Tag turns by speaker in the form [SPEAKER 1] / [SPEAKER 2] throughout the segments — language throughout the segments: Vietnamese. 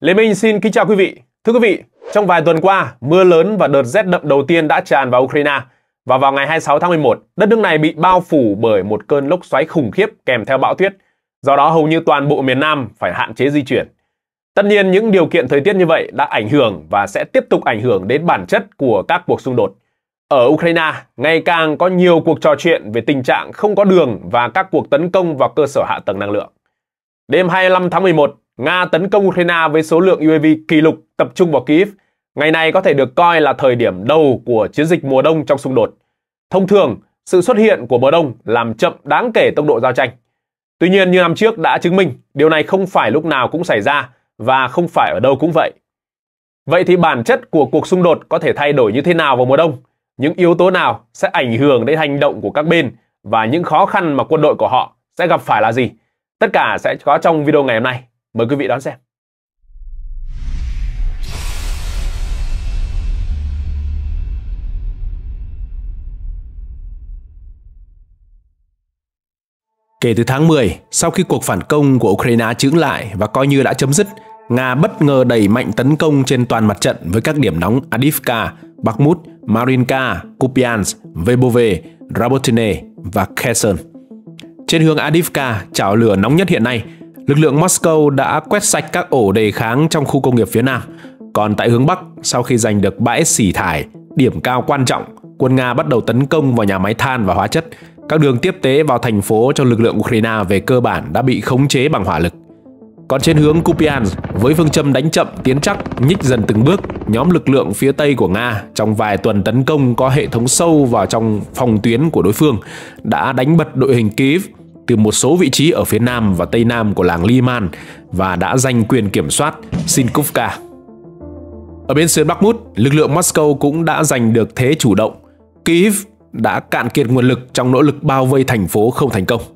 [SPEAKER 1] Lê Minh xin kính chào quý vị. Thưa quý vị, trong vài tuần qua, mưa lớn và đợt rét đậm đầu tiên đã tràn vào Ukraine. Và vào ngày 26 tháng 11, đất nước này bị bao phủ bởi một cơn lốc xoáy khủng khiếp kèm theo bão tuyết. Do đó hầu như toàn bộ miền Nam phải hạn chế di chuyển. Tất nhiên những điều kiện thời tiết như vậy đã ảnh hưởng và sẽ tiếp tục ảnh hưởng đến bản chất của các cuộc xung đột. Ở Ukraine, ngày càng có nhiều cuộc trò chuyện về tình trạng không có đường và các cuộc tấn công vào cơ sở hạ tầng năng lượng. Đêm 25 tháng 11, Nga tấn công Ukraine với số lượng UAV kỷ lục tập trung vào Kyiv. Ngày này có thể được coi là thời điểm đầu của chiến dịch mùa đông trong xung đột. Thông thường, sự xuất hiện của mùa đông làm chậm đáng kể tốc độ giao tranh. Tuy nhiên như năm trước đã chứng minh, điều này không phải lúc nào cũng xảy ra và không phải ở đâu cũng vậy. Vậy thì bản chất của cuộc xung đột có thể thay đổi như thế nào vào mùa đông? Những yếu tố nào sẽ ảnh hưởng đến hành động của các bên và những khó khăn mà quân đội của họ sẽ gặp phải là gì? Tất cả sẽ có trong video ngày hôm nay. Mời quý vị đón xem.
[SPEAKER 2] Kể từ tháng 10, sau khi cuộc phản công của Ukraine chững lại và coi như đã chấm dứt, Nga bất ngờ đẩy mạnh tấn công trên toàn mặt trận với các điểm nóng Avdiivka, Bakhmut, Marinka, Kupiansk, Lvove, Robotyne và Kherson. Trên hướng Avdiivka, chảo lửa nóng nhất hiện nay, lực lượng Moscow đã quét sạch các ổ đề kháng trong khu công nghiệp phía Nam. Còn tại hướng Bắc, sau khi giành được bãi xỉ thải, điểm cao quan trọng, quân Nga bắt đầu tấn công vào nhà máy than và hóa chất. Các đường tiếp tế vào thành phố cho lực lượng Ukraine về cơ bản đã bị khống chế bằng hỏa lực. Còn trên hướng Kupiansk, với phương châm đánh chậm tiến chắc, nhích dần từng bước, nhóm lực lượng phía Tây của Nga trong vài tuần tấn công có hệ thống sâu vào trong phòng tuyến của đối phương đã đánh bật đội hình Kyiv từ một số vị trí ở phía Nam và Tây Nam của làng Liman và đã giành quyền kiểm soát Sinkovka. Ở bên sườn Bakhmut, lực lượng Moscow cũng đã giành được thế chủ động. Kyiv đã cạn kiệt nguồn lực trong nỗ lực bao vây thành phố không thành công.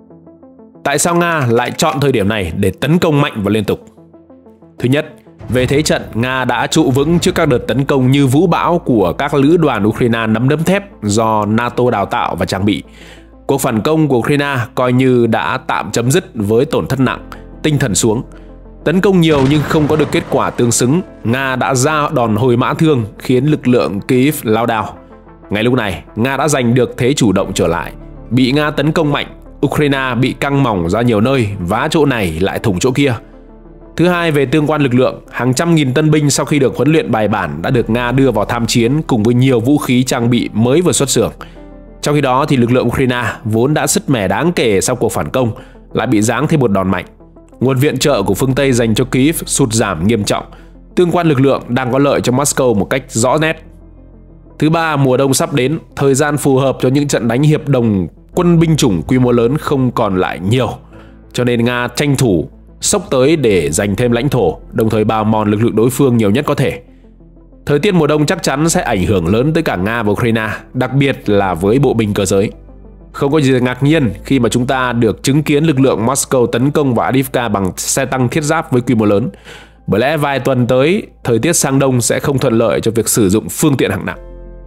[SPEAKER 2] Tại sao Nga lại chọn thời điểm này để tấn công mạnh và liên tục? Thứ nhất, về thế trận, Nga đã trụ vững trước các đợt tấn công như vũ bão của các lữ đoàn Ukraine nắm đấm thép do NATO đào tạo và trang bị. Cuộc phản công của Ukraine coi như đã tạm chấm dứt với tổn thất nặng, tinh thần xuống. Tấn công nhiều nhưng không có được kết quả tương xứng, Nga đã ra đòn hồi mã thương khiến lực lượng Kyiv lao đao. Ngay lúc này, Nga đã giành được thế chủ động trở lại. Bị Nga tấn công mạnh, Ukraine bị căng mỏng ra nhiều nơi, vá chỗ này lại thủng chỗ kia. Thứ hai, về tương quan lực lượng, hàng trăm nghìn tân binh sau khi được huấn luyện bài bản đã được Nga đưa vào tham chiến cùng với nhiều vũ khí trang bị mới vừa xuất xưởng. Trong khi đó thì lực lượng Ukraine vốn đã sứt mẻ đáng kể sau cuộc phản công lại bị giáng thêm một đòn mạnh. Nguồn viện trợ của phương Tây dành cho Kyiv sụt giảm nghiêm trọng. Tương quan lực lượng đang có lợi cho Moscow một cách rõ nét. Thứ ba, mùa đông sắp đến, thời gian phù hợp cho những trận đánh hiệp đồng quân binh chủng quy mô lớn không còn lại nhiều. Cho nên Nga tranh thủ xốc tới để giành thêm lãnh thổ, đồng thời bào mòn lực lượng đối phương nhiều nhất có thể. Thời tiết mùa đông chắc chắn sẽ ảnh hưởng lớn tới cả Nga và Ukraine, đặc biệt là với bộ binh cơ giới. Không có gì ngạc nhiên khi mà chúng ta được chứng kiến lực lượng Moscow tấn công vào Avdiivka bằng xe tăng thiết giáp với quy mô lớn. Bởi lẽ vài tuần tới, thời tiết sang đông sẽ không thuận lợi cho việc sử dụng phương tiện hạng nặng.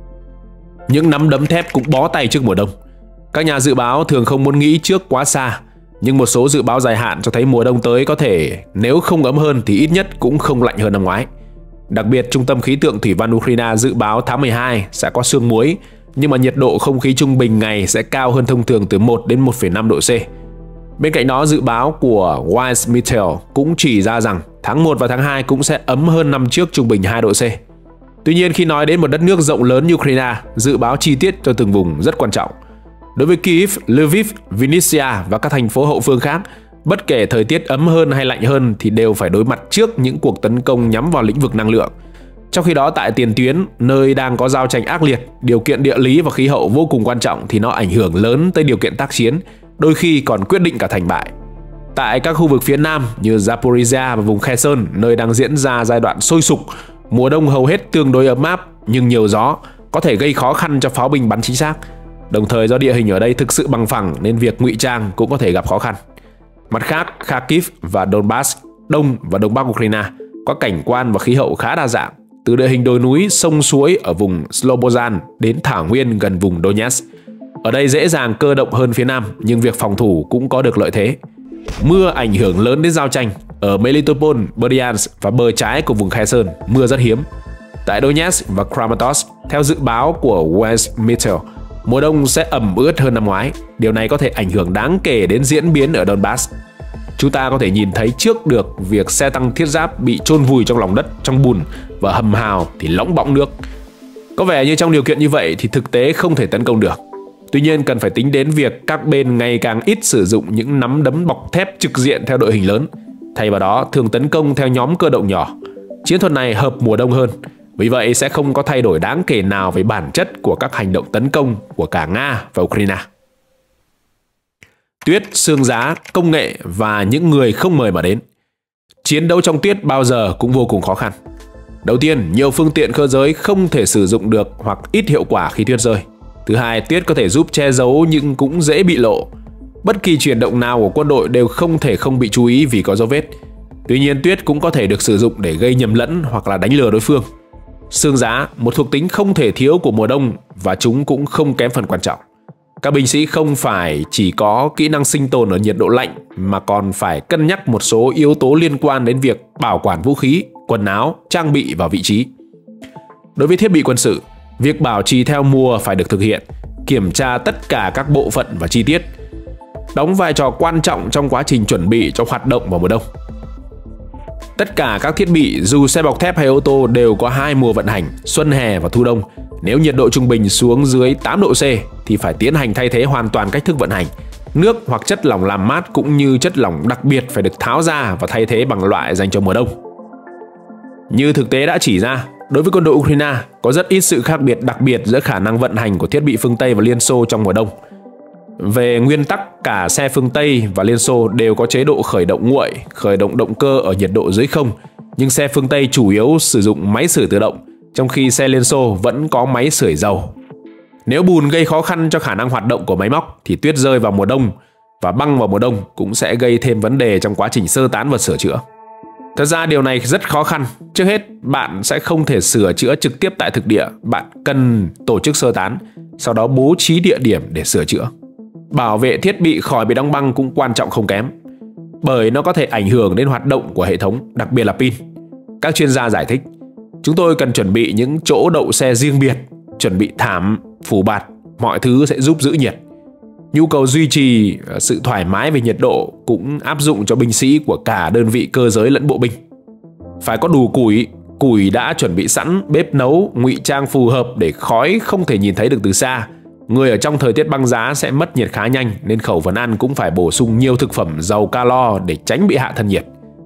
[SPEAKER 2] Những nắm đấm thép cũng bó tay trước mùa đông. Các nhà dự báo thường không muốn nghĩ trước quá xa, nhưng một số dự báo dài hạn cho thấy mùa đông tới có thể nếu không ấm hơn thì ít nhất cũng không lạnh hơn năm ngoái. Đặc biệt, Trung tâm Khí tượng Thủy văn Ukraine dự báo tháng 12 sẽ có sương muối, nhưng mà nhiệt độ không khí trung bình ngày sẽ cao hơn thông thường từ 1 đến 1,5 độ C. Bên cạnh đó, dự báo của Wise Meteor cũng chỉ ra rằng tháng 1 và tháng 2 cũng sẽ ấm hơn năm trước trung bình 2 độ C. Tuy nhiên, khi nói đến một đất nước rộng lớn như Ukraine, dự báo chi tiết cho từng vùng rất quan trọng. Đối với Kyiv, Lviv, Vinnytsia và các thành phố hậu phương khác, bất kể thời tiết ấm hơn hay lạnh hơn thì đều phải đối mặt trước những cuộc tấn công nhắm vào lĩnh vực năng lượng. Trong khi đó tại tiền tuyến, nơi đang có giao tranh ác liệt, điều kiện địa lý và khí hậu vô cùng quan trọng thì nó ảnh hưởng lớn tới điều kiện tác chiến, đôi khi còn quyết định cả thành bại. Tại các khu vực phía Nam như Zaporizhia và vùng Kherson, nơi đang diễn ra giai đoạn sôi sục, mùa đông hầu hết tương đối ấm áp nhưng nhiều gió, có thể gây khó khăn cho pháo binh bắn chính xác. Đồng thời do địa hình ở đây thực sự bằng phẳng nên việc ngụy trang cũng có thể gặp khó khăn. Mặt khác, Kharkiv và Donbass, Đông và Đông Bắc Ukraine có cảnh quan và khí hậu khá đa dạng, từ địa hình đồi núi, sông suối ở vùng Slobozan đến thảo nguyên gần vùng Donetsk. Ở đây dễ dàng cơ động hơn phía Nam, nhưng việc phòng thủ cũng có được lợi thế. Mưa ảnh hưởng lớn đến giao tranh, Ở Melitopol, Berdyansk và bờ trái của vùng Kherson, mưa rất hiếm. Tại Donetsk và Kramatorsk, theo dự báo của Westmeter, mùa đông sẽ ẩm ướt hơn năm ngoái. Điều này có thể ảnh hưởng đáng kể đến diễn biến ở Donbass. Chúng ta có thể nhìn thấy trước được việc xe tăng thiết giáp bị chôn vùi trong lòng đất, trong bùn và hầm hào thì lõng bõng nước. Có vẻ như trong điều kiện như vậy thì thực tế không thể tấn công được. Tuy nhiên cần phải tính đến việc các bên ngày càng ít sử dụng những nắm đấm bọc thép trực diện theo đội hình lớn. Thay vào đó thường tấn công theo nhóm cơ động nhỏ. Chiến thuật này hợp mùa đông hơn. Vì vậy sẽ không có thay đổi đáng kể nào về bản chất của các hành động tấn công của cả Nga và Ukraine. Tuyết, sương giá, công nghệ và những người không mời mà đến. Chiến đấu trong tuyết bao giờ cũng vô cùng khó khăn. Đầu tiên, nhiều phương tiện cơ giới không thể sử dụng được hoặc ít hiệu quả khi tuyết rơi. Thứ hai, tuyết có thể giúp che giấu nhưng cũng dễ bị lộ. Bất kỳ chuyển động nào của quân đội đều không thể không bị chú ý vì có dấu vết. Tuy nhiên, tuyết cũng có thể được sử dụng để gây nhầm lẫn hoặc là đánh lừa đối phương. Sương giá, một thuộc tính không thể thiếu của mùa đông và chúng cũng không kém phần quan trọng. Các binh sĩ không phải chỉ có kỹ năng sinh tồn ở nhiệt độ lạnh mà còn phải cân nhắc một số yếu tố liên quan đến việc bảo quản vũ khí, quần áo, trang bị và vị trí. Đối với thiết bị quân sự, việc bảo trì theo mùa phải được thực hiện, kiểm tra tất cả các bộ phận và chi tiết, đóng vai trò quan trọng trong quá trình chuẩn bị cho hoạt động vào mùa đông. Tất cả các thiết bị dù xe bọc thép hay ô tô đều có 2 mùa vận hành, xuân hè và thu đông. Nếu nhiệt độ trung bình xuống dưới 8 độ C thì phải tiến hành thay thế hoàn toàn cách thức vận hành. Nước hoặc chất lỏng làm mát cũng như chất lỏng đặc biệt phải được tháo ra và thay thế bằng loại dành cho mùa đông. Như thực tế đã chỉ ra, đối với quân đội Ukraine có rất ít sự khác biệt đặc biệt giữa khả năng vận hành của thiết bị phương Tây và Liên Xô trong mùa đông. Về nguyên tắc, cả xe phương Tây và Liên Xô đều có chế độ khởi động nguội, khởi động động cơ ở nhiệt độ dưới không, nhưng xe phương Tây chủ yếu sử dụng máy sưởi tự động, trong khi xe Liên Xô vẫn có máy sưởi dầu. Nếu bùn gây khó khăn cho khả năng hoạt động của máy móc thì tuyết rơi vào mùa đông và băng vào mùa đông cũng sẽ gây thêm vấn đề trong quá trình sơ tán và sửa chữa. Thật ra điều này rất khó khăn. Trước hết, bạn sẽ không thể sửa chữa trực tiếp tại thực địa, bạn cần tổ chức sơ tán, sau đó bố trí địa điểm để sửa chữa. Bảo vệ thiết bị khỏi bị đóng băng cũng quan trọng không kém, bởi nó có thể ảnh hưởng đến hoạt động của hệ thống, đặc biệt là pin. Các chuyên gia giải thích, chúng tôi cần chuẩn bị những chỗ đậu xe riêng biệt, chuẩn bị thảm, phủ bạt, mọi thứ sẽ giúp giữ nhiệt. Nhu cầu duy trì sự thoải mái về nhiệt độ cũng áp dụng cho binh sĩ của cả đơn vị cơ giới lẫn bộ binh. Phải có đủ củi đã chuẩn bị sẵn, bếp nấu, ngụy trang phù hợp để khói không thể nhìn thấy được từ xa. Người ở trong thời tiết băng giá sẽ mất nhiệt khá nhanh nên khẩu phần ăn cũng phải bổ sung nhiều thực phẩm giàu calo để tránh bị hạ thân nhiệt.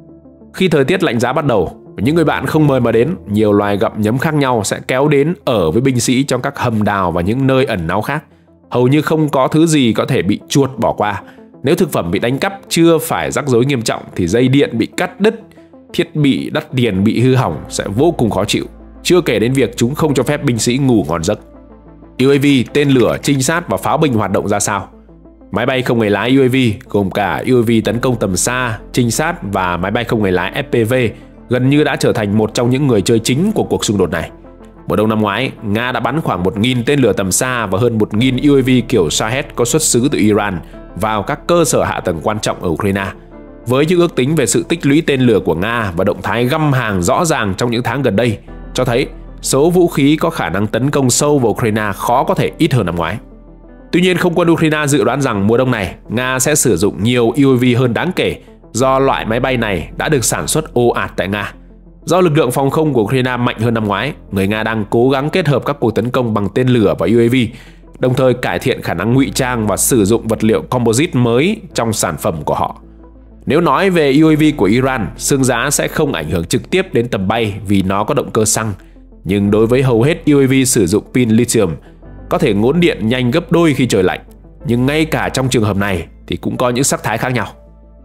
[SPEAKER 2] Khi thời tiết lạnh giá bắt đầu, những người bạn không mời mà đến, nhiều loài gặm nhấm khác nhau sẽ kéo đến ở với binh sĩ trong các hầm đào và những nơi ẩn náu khác. Hầu như không có thứ gì có thể bị chuột bỏ qua. Nếu thực phẩm bị đánh cắp chưa phải rắc rối nghiêm trọng thì dây điện bị cắt đứt, thiết bị đắt tiền bị hư hỏng sẽ vô cùng khó chịu. Chưa kể đến việc chúng không cho phép binh sĩ ngủ ngon giấc. UAV, tên lửa, trinh sát và pháo binh hoạt động ra sao? Máy bay không người lái UAV gồm cả UAV tấn công tầm xa, trinh sát và máy bay không người lái FPV gần như đã trở thành một trong những người chơi chính của cuộc xung đột này. Mùa đông năm ngoái, Nga đã bắn khoảng 1.000 tên lửa tầm xa và hơn 1.000 UAV kiểu Shahed có xuất xứ từ Iran vào các cơ sở hạ tầng quan trọng ở Ukraine. Với những ước tính về sự tích lũy tên lửa của Nga và động thái găm hàng rõ ràng trong những tháng gần đây, cho thấy số vũ khí có khả năng tấn công sâu vào Ukraine khó có thể ít hơn năm ngoái. Tuy nhiên, không quân Ukraine dự đoán rằng mùa đông này, Nga sẽ sử dụng nhiều UAV hơn đáng kể do loại máy bay này đã được sản xuất ồ ạt tại Nga. Do lực lượng phòng không của Ukraine mạnh hơn năm ngoái, người Nga đang cố gắng kết hợp các cuộc tấn công bằng tên lửa và UAV, đồng thời cải thiện khả năng ngụy trang và sử dụng vật liệu composite mới trong sản phẩm của họ. Nếu nói về UAV của Iran, sương giá sẽ không ảnh hưởng trực tiếp đến tầm bay vì nó có động cơ xăng. Nhưng đối với hầu hết UAV sử dụng pin lithium, có thể ngốn điện nhanh gấp đôi khi trời lạnh. Nhưng ngay cả trong trường hợp này thì cũng có những sắc thái khác nhau.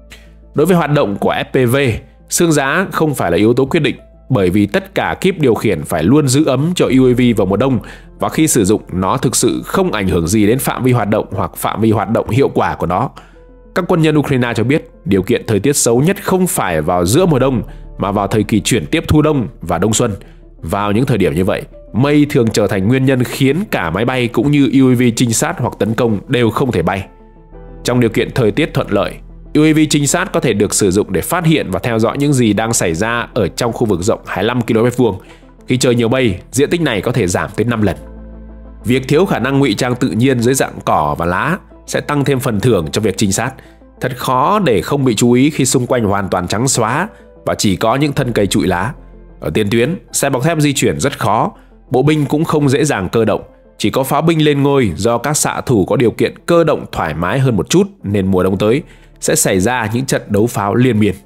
[SPEAKER 2] Đối với hoạt động của FPV, sương giá không phải là yếu tố quyết định, bởi vì tất cả kíp điều khiển phải luôn giữ ấm cho UAV vào mùa đông, và khi sử dụng nó thực sự không ảnh hưởng gì đến phạm vi hoạt động hoặc phạm vi hoạt động hiệu quả của nó. Các quân nhân Ukraine cho biết điều kiện thời tiết xấu nhất không phải vào giữa mùa đông mà vào thời kỳ chuyển tiếp thu đông và đông xuân. Vào những thời điểm như vậy, mây thường trở thành nguyên nhân khiến cả máy bay cũng như UAV trinh sát hoặc tấn công đều không thể bay. Trong điều kiện thời tiết thuận lợi, UAV trinh sát có thể được sử dụng để phát hiện và theo dõi những gì đang xảy ra ở trong khu vực rộng 25 km². Khi trời nhiều mây, diện tích này có thể giảm tới 5 lần. Việc thiếu khả năng ngụy trang tự nhiên dưới dạng cỏ và lá sẽ tăng thêm phần thưởng cho việc trinh sát. Thật khó để không bị chú ý khi xung quanh hoàn toàn trắng xóa và chỉ có những thân cây trụi lá. Ở tiền tuyến, xe bọc thép di chuyển rất khó, bộ binh cũng không dễ dàng cơ động. Chỉ có pháo binh lên ngôi do các xạ thủ có điều kiện cơ động thoải mái hơn một chút, nên mùa đông tới sẽ xảy ra những trận đấu pháo liên miên.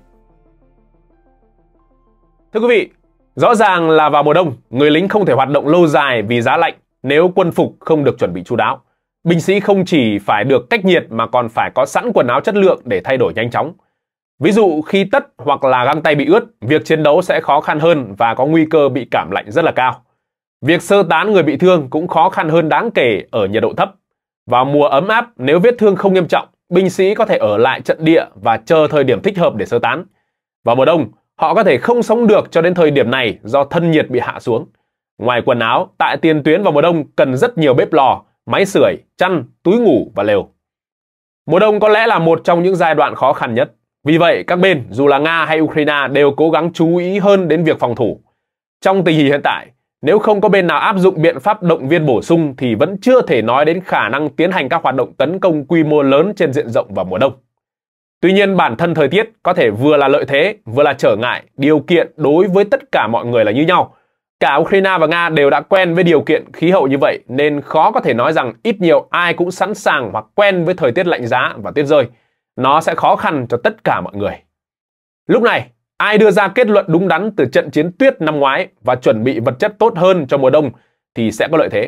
[SPEAKER 1] Thưa quý vị, rõ ràng là vào mùa đông, người lính không thể hoạt động lâu dài vì giá lạnh nếu quân phục không được chuẩn bị chu đáo. Binh sĩ không chỉ phải được cách nhiệt mà còn phải có sẵn quần áo chất lượng để thay đổi nhanh chóng. Ví dụ khi tất hoặc là găng tay bị ướt, việc chiến đấu sẽ khó khăn hơn và có nguy cơ bị cảm lạnh rất là cao. Việc sơ tán người bị thương cũng khó khăn hơn đáng kể ở nhiệt độ thấp. Vào mùa ấm áp, nếu vết thương không nghiêm trọng, binh sĩ có thể ở lại trận địa và chờ thời điểm thích hợp để sơ tán. Vào mùa đông, họ có thể không sống được cho đến thời điểm này do thân nhiệt bị hạ xuống. Ngoài quần áo, tại tiền tuyến vào mùa đông cần rất nhiều bếp lò, máy sưởi, chăn, túi ngủ và lều. Mùa đông có lẽ là một trong những giai đoạn khó khăn nhất. Vì vậy, các bên, dù là Nga hay Ukraine, đều cố gắng chú ý hơn đến việc phòng thủ. Trong tình hình hiện tại, nếu không có bên nào áp dụng biện pháp động viên bổ sung thì vẫn chưa thể nói đến khả năng tiến hành các hoạt động tấn công quy mô lớn trên diện rộng vào mùa đông. Tuy nhiên, bản thân thời tiết có thể vừa là lợi thế, vừa là trở ngại, điều kiện đối với tất cả mọi người là như nhau. Cả Ukraine và Nga đều đã quen với điều kiện khí hậu như vậy nên khó có thể nói rằng ít nhiều ai cũng sẵn sàng hoặc quen với thời tiết lạnh giá và tuyết rơi. Nó sẽ khó khăn cho tất cả mọi người. Lúc này, ai đưa ra kết luận đúng đắn từ trận chiến tuyết năm ngoái và chuẩn bị vật chất tốt hơn cho mùa đông thì sẽ có lợi thế.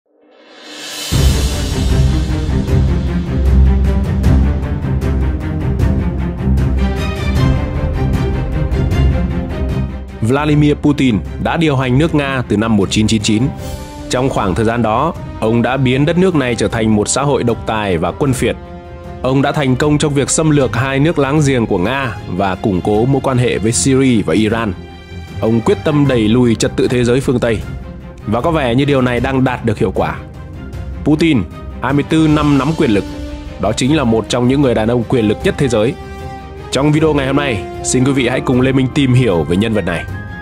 [SPEAKER 2] Vladimir Putin đã điều hành nước Nga từ năm 1999. Trong khoảng thời gian đó, ông đã biến đất nước này trở thành một xã hội độc tài và quân phiệt. Ông đã thành công trong việc xâm lược hai nước láng giềng của Nga và củng cố mối quan hệ với Syria và Iran. Ông quyết tâm đẩy lùi trật tự thế giới phương Tây. Và có vẻ như điều này đang đạt được hiệu quả. Putin, 24 năm nắm quyền lực, đó chính là một trong những người đàn ông quyền lực nhất thế giới. Trong video ngày hôm nay, xin quý vị hãy cùng Lê Minh tìm hiểu về nhân vật này.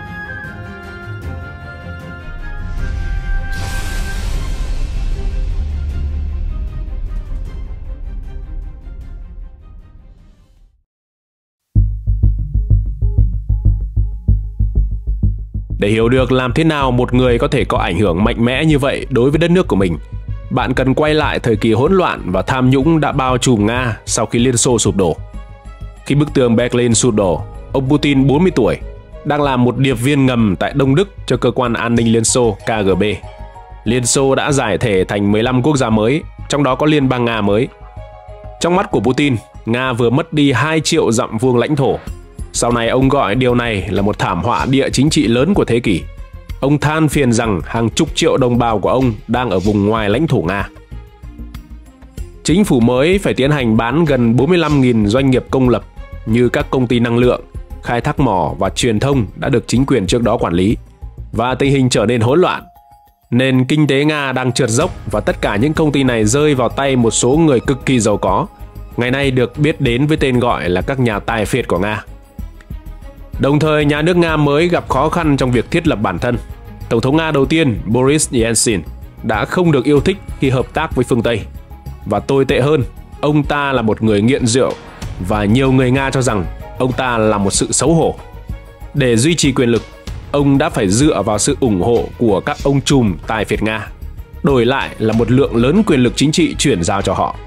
[SPEAKER 2] Để hiểu được làm thế nào một người có thể có ảnh hưởng mạnh mẽ như vậy đối với đất nước của mình, bạn cần quay lại thời kỳ hỗn loạn và tham nhũng đã bao trùm Nga sau khi Liên Xô sụp đổ. Khi bức tường Berlin sụp đổ, ông Putin 40 tuổi, đang làm một điệp viên ngầm tại Đông Đức cho cơ quan an ninh Liên Xô KGB. Liên Xô đã giải thể thành 15 quốc gia mới, trong đó có Liên bang Nga mới. Trong mắt của Putin, Nga vừa mất đi 2 triệu dặm vuông lãnh thổ. Sau này ông gọi điều này là một thảm họa địa chính trị lớn của thế kỷ. Ông than phiền rằng hàng chục triệu đồng bào của ông đang ở vùng ngoài lãnh thổ Nga. Chính phủ mới phải tiến hành bán gần 45.000 doanh nghiệp công lập như các công ty năng lượng, khai thác mỏ và truyền thông đã được chính quyền trước đó quản lý. Và tình hình trở nên hỗn loạn. Nền kinh tế Nga đang trượt dốc và tất cả những công ty này rơi vào tay một số người cực kỳ giàu có, ngày nay được biết đến với tên gọi là các nhà tài phiệt của Nga. Đồng thời, nhà nước Nga mới gặp khó khăn trong việc thiết lập bản thân. Tổng thống Nga đầu tiên Boris Yeltsin đã không được yêu thích khi hợp tác với phương Tây. Và tồi tệ hơn, ông ta là một người nghiện rượu và nhiều người Nga cho rằng ông ta là một sự xấu hổ. Để duy trì quyền lực, ông đã phải dựa vào sự ủng hộ của các ông trùm tài phiệt Nga, đổi lại là một lượng lớn quyền lực chính trị chuyển giao cho họ.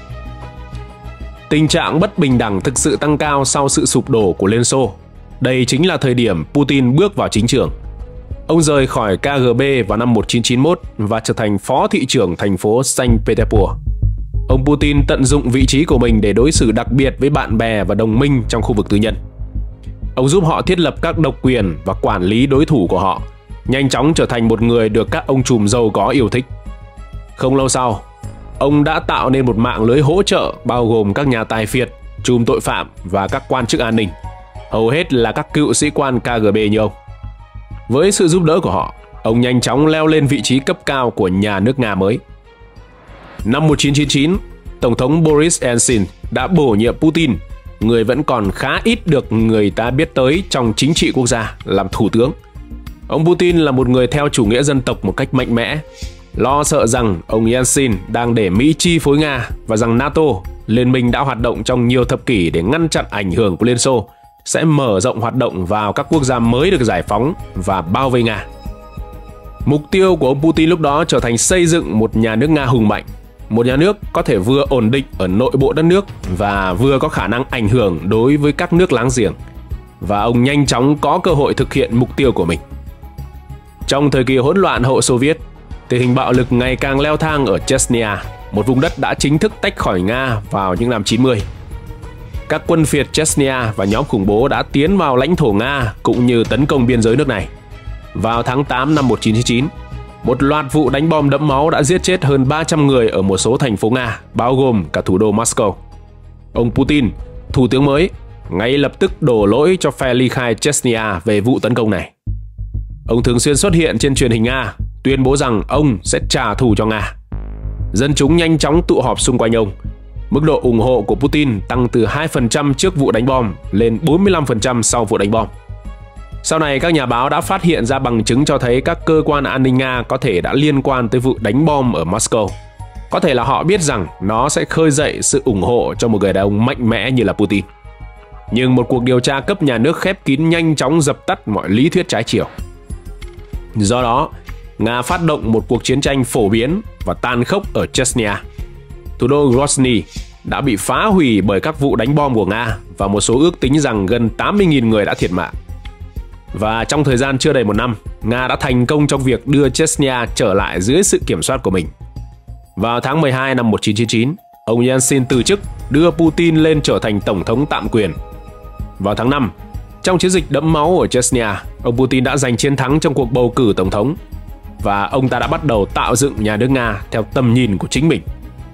[SPEAKER 2] Tình trạng bất bình đẳng thực sự tăng cao sau sự sụp đổ của Liên Xô. Đây chính là thời điểm Putin bước vào chính trường. Ông rời khỏi KGB vào năm 1991 và trở thành phó thị trưởng thành phố Saint Petersburg. Ông Putin tận dụng vị trí của mình để đối xử đặc biệt với bạn bè và đồng minh trong khu vực tư nhân. Ông giúp họ thiết lập các độc quyền và quản lý đối thủ của họ, nhanh chóng trở thành một người được các ông trùm giàu có yêu thích. Không lâu sau, ông đã tạo nên một mạng lưới hỗ trợ bao gồm các nhà tài phiệt, trùm tội phạm và các quan chức an ninh, hầu hết là các cựu sĩ quan KGB như ông. Với sự giúp đỡ của họ, ông nhanh chóng leo lên vị trí cấp cao của nhà nước Nga mới. Năm 1999, Tổng thống Boris Yeltsin đã bổ nhiệm Putin người vẫn còn khá ít được người ta biết tới trong chính trị quốc gia làm thủ tướng. Ông Putin là một người theo chủ nghĩa dân tộc một cách mạnh mẽ, lo sợ rằng ông Yeltsin đang để Mỹ chi phối Nga và rằng NATO, liên minh đã hoạt động trong nhiều thập kỷ để ngăn chặn ảnh hưởng của Liên Xô, sẽ mở rộng hoạt động vào các quốc gia mới được giải phóng và bao vây Nga. Mục tiêu của ông Putin lúc đó trở thành xây dựng một nhà nước Nga hùng mạnh, một nhà nước có thể vừa ổn định ở nội bộ đất nước và vừa có khả năng ảnh hưởng đối với các nước láng giềng. Và ông nhanh chóng có cơ hội thực hiện mục tiêu của mình. Trong thời kỳ hỗn loạn hậu Xô Viết, tình hình bạo lực ngày càng leo thang ở Chechnya, một vùng đất đã chính thức tách khỏi Nga vào những năm 90. Các quân phiệt Chechnya và nhóm khủng bố đã tiến vào lãnh thổ Nga cũng như tấn công biên giới nước này. Vào tháng 8 năm 1999, một loạt vụ đánh bom đẫm máu đã giết chết hơn 300 người ở một số thành phố Nga, bao gồm cả thủ đô Moscow. Ông Putin, thủ tướng mới, ngay lập tức đổ lỗi cho phe ly khai Chechnya về vụ tấn công này. Ông thường xuyên xuất hiện trên truyền hình Nga, tuyên bố rằng ông sẽ trả thù cho Nga. Dân chúng nhanh chóng tụ họp xung quanh ông. Mức độ ủng hộ của Putin tăng từ 2% trước vụ đánh bom lên 45% sau vụ đánh bom. Sau này, các nhà báo đã phát hiện ra bằng chứng cho thấy các cơ quan an ninh Nga có thể đã liên quan tới vụ đánh bom ở Moscow. Có thể là họ biết rằng nó sẽ khơi dậy sự ủng hộ cho một người đàn ông mạnh mẽ như là Putin. Nhưng một cuộc điều tra cấp nhà nước khép kín nhanh chóng dập tắt mọi lý thuyết trái chiều. Do đó, Nga phát động một cuộc chiến tranh phổ biến và tàn khốc ở Chechnya. Thủ đô Grozny đã bị phá hủy bởi các vụ đánh bom của Nga và một số ước tính rằng gần 80.000 người đã thiệt mạng. Và trong thời gian chưa đầy một năm, Nga đã thành công trong việc đưa Chechnya trở lại dưới sự kiểm soát của mình. Vào tháng 12 năm 1999, ông Yeltsin từ chức, đưa Putin lên trở thành tổng thống tạm quyền. Vào tháng 5, trong chiến dịch đẫm máu ở Chechnya, ông Putin đã giành chiến thắng trong cuộc bầu cử tổng thống và ông ta đã bắt đầu tạo dựng nhà nước Nga theo tầm nhìn của chính mình.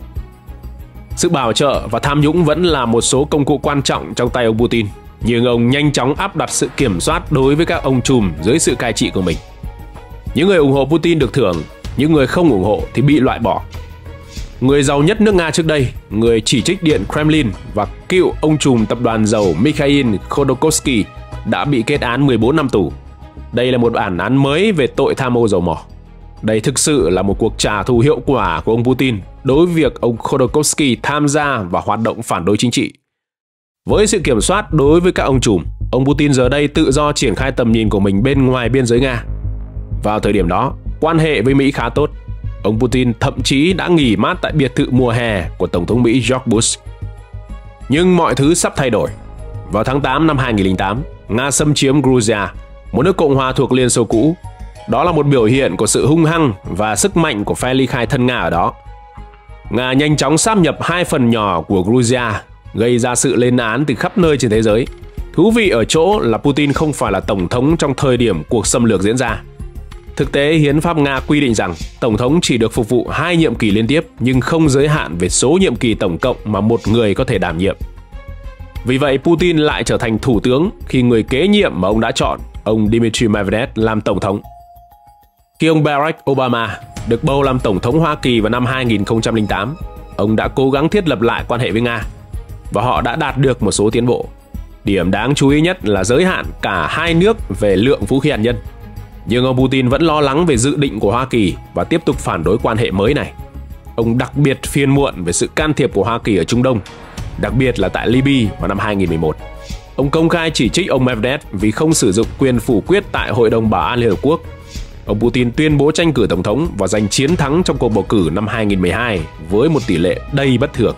[SPEAKER 2] Sự bảo trợ và tham nhũng vẫn là một số công cụ quan trọng trong tay ông Putin, nhưng ông nhanh chóng áp đặt sự kiểm soát đối với các ông trùm dưới sự cai trị của mình. Những người ủng hộ Putin được thưởng, những người không ủng hộ thì bị loại bỏ. Người giàu nhất nước Nga trước đây, người chỉ trích Điện Kremlin và cựu ông trùm tập đoàn dầu Mikhail Khodorkovsky đã bị kết án 14 năm tù. Đây là một bản án mới về tội tham ô dầu mỏ. Đây thực sự là một cuộc trả thù hiệu quả của ông Putin đối với việc ông Khodorkovsky tham gia vào hoạt động phản đối chính trị. Với sự kiểm soát đối với các ông trùm, ông Putin giờ đây tự do triển khai tầm nhìn của mình bên ngoài biên giới Nga. Vào thời điểm đó, quan hệ với Mỹ khá tốt. Ông Putin thậm chí đã nghỉ mát tại biệt thự mùa hè của Tổng thống Mỹ George Bush. Nhưng mọi thứ sắp thay đổi. Vào tháng 8 năm 2008, Nga xâm chiếm Georgia, một nước Cộng hòa thuộc Liên Xô cũ. Đó là một biểu hiện của sự hung hăng và sức mạnh của phe ly khai thân Nga ở đó. Nga nhanh chóng sáp nhập hai phần nhỏ của Georgia, gây ra sự lên án từ khắp nơi trên thế giới. Thú vị ở chỗ là Putin không phải là tổng thống trong thời điểm cuộc xâm lược diễn ra. Thực tế, hiến pháp Nga quy định rằng tổng thống chỉ được phục vụ 2 nhiệm kỳ liên tiếp, nhưng không giới hạn về số nhiệm kỳ tổng cộng mà một người có thể đảm nhiệm. Vì vậy, Putin lại trở thành thủ tướng khi người kế nhiệm mà ông đã chọn, ông Dmitry Medvedev, làm tổng thống. Khi ông Barack Obama được bầu làm tổng thống Hoa Kỳ vào năm 2008, ông đã cố gắng thiết lập lại quan hệ với Nga và họ đã đạt được một số tiến bộ. Điểm đáng chú ý nhất là giới hạn cả hai nước về lượng vũ khí hạt nhân. Nhưng ông Putin vẫn lo lắng về dự định của Hoa Kỳ và tiếp tục phản đối quan hệ mới này. Ông đặc biệt phiền muộn về sự can thiệp của Hoa Kỳ ở Trung Đông, đặc biệt là tại Libya vào năm 2011. Ông công khai chỉ trích ông Medvedev vì không sử dụng quyền phủ quyết tại Hội đồng Bảo an Liên Hợp Quốc. Ông Putin tuyên bố tranh cử tổng thống và giành chiến thắng trong cuộc bầu cử năm 2012 với một tỷ lệ đầy bất thường.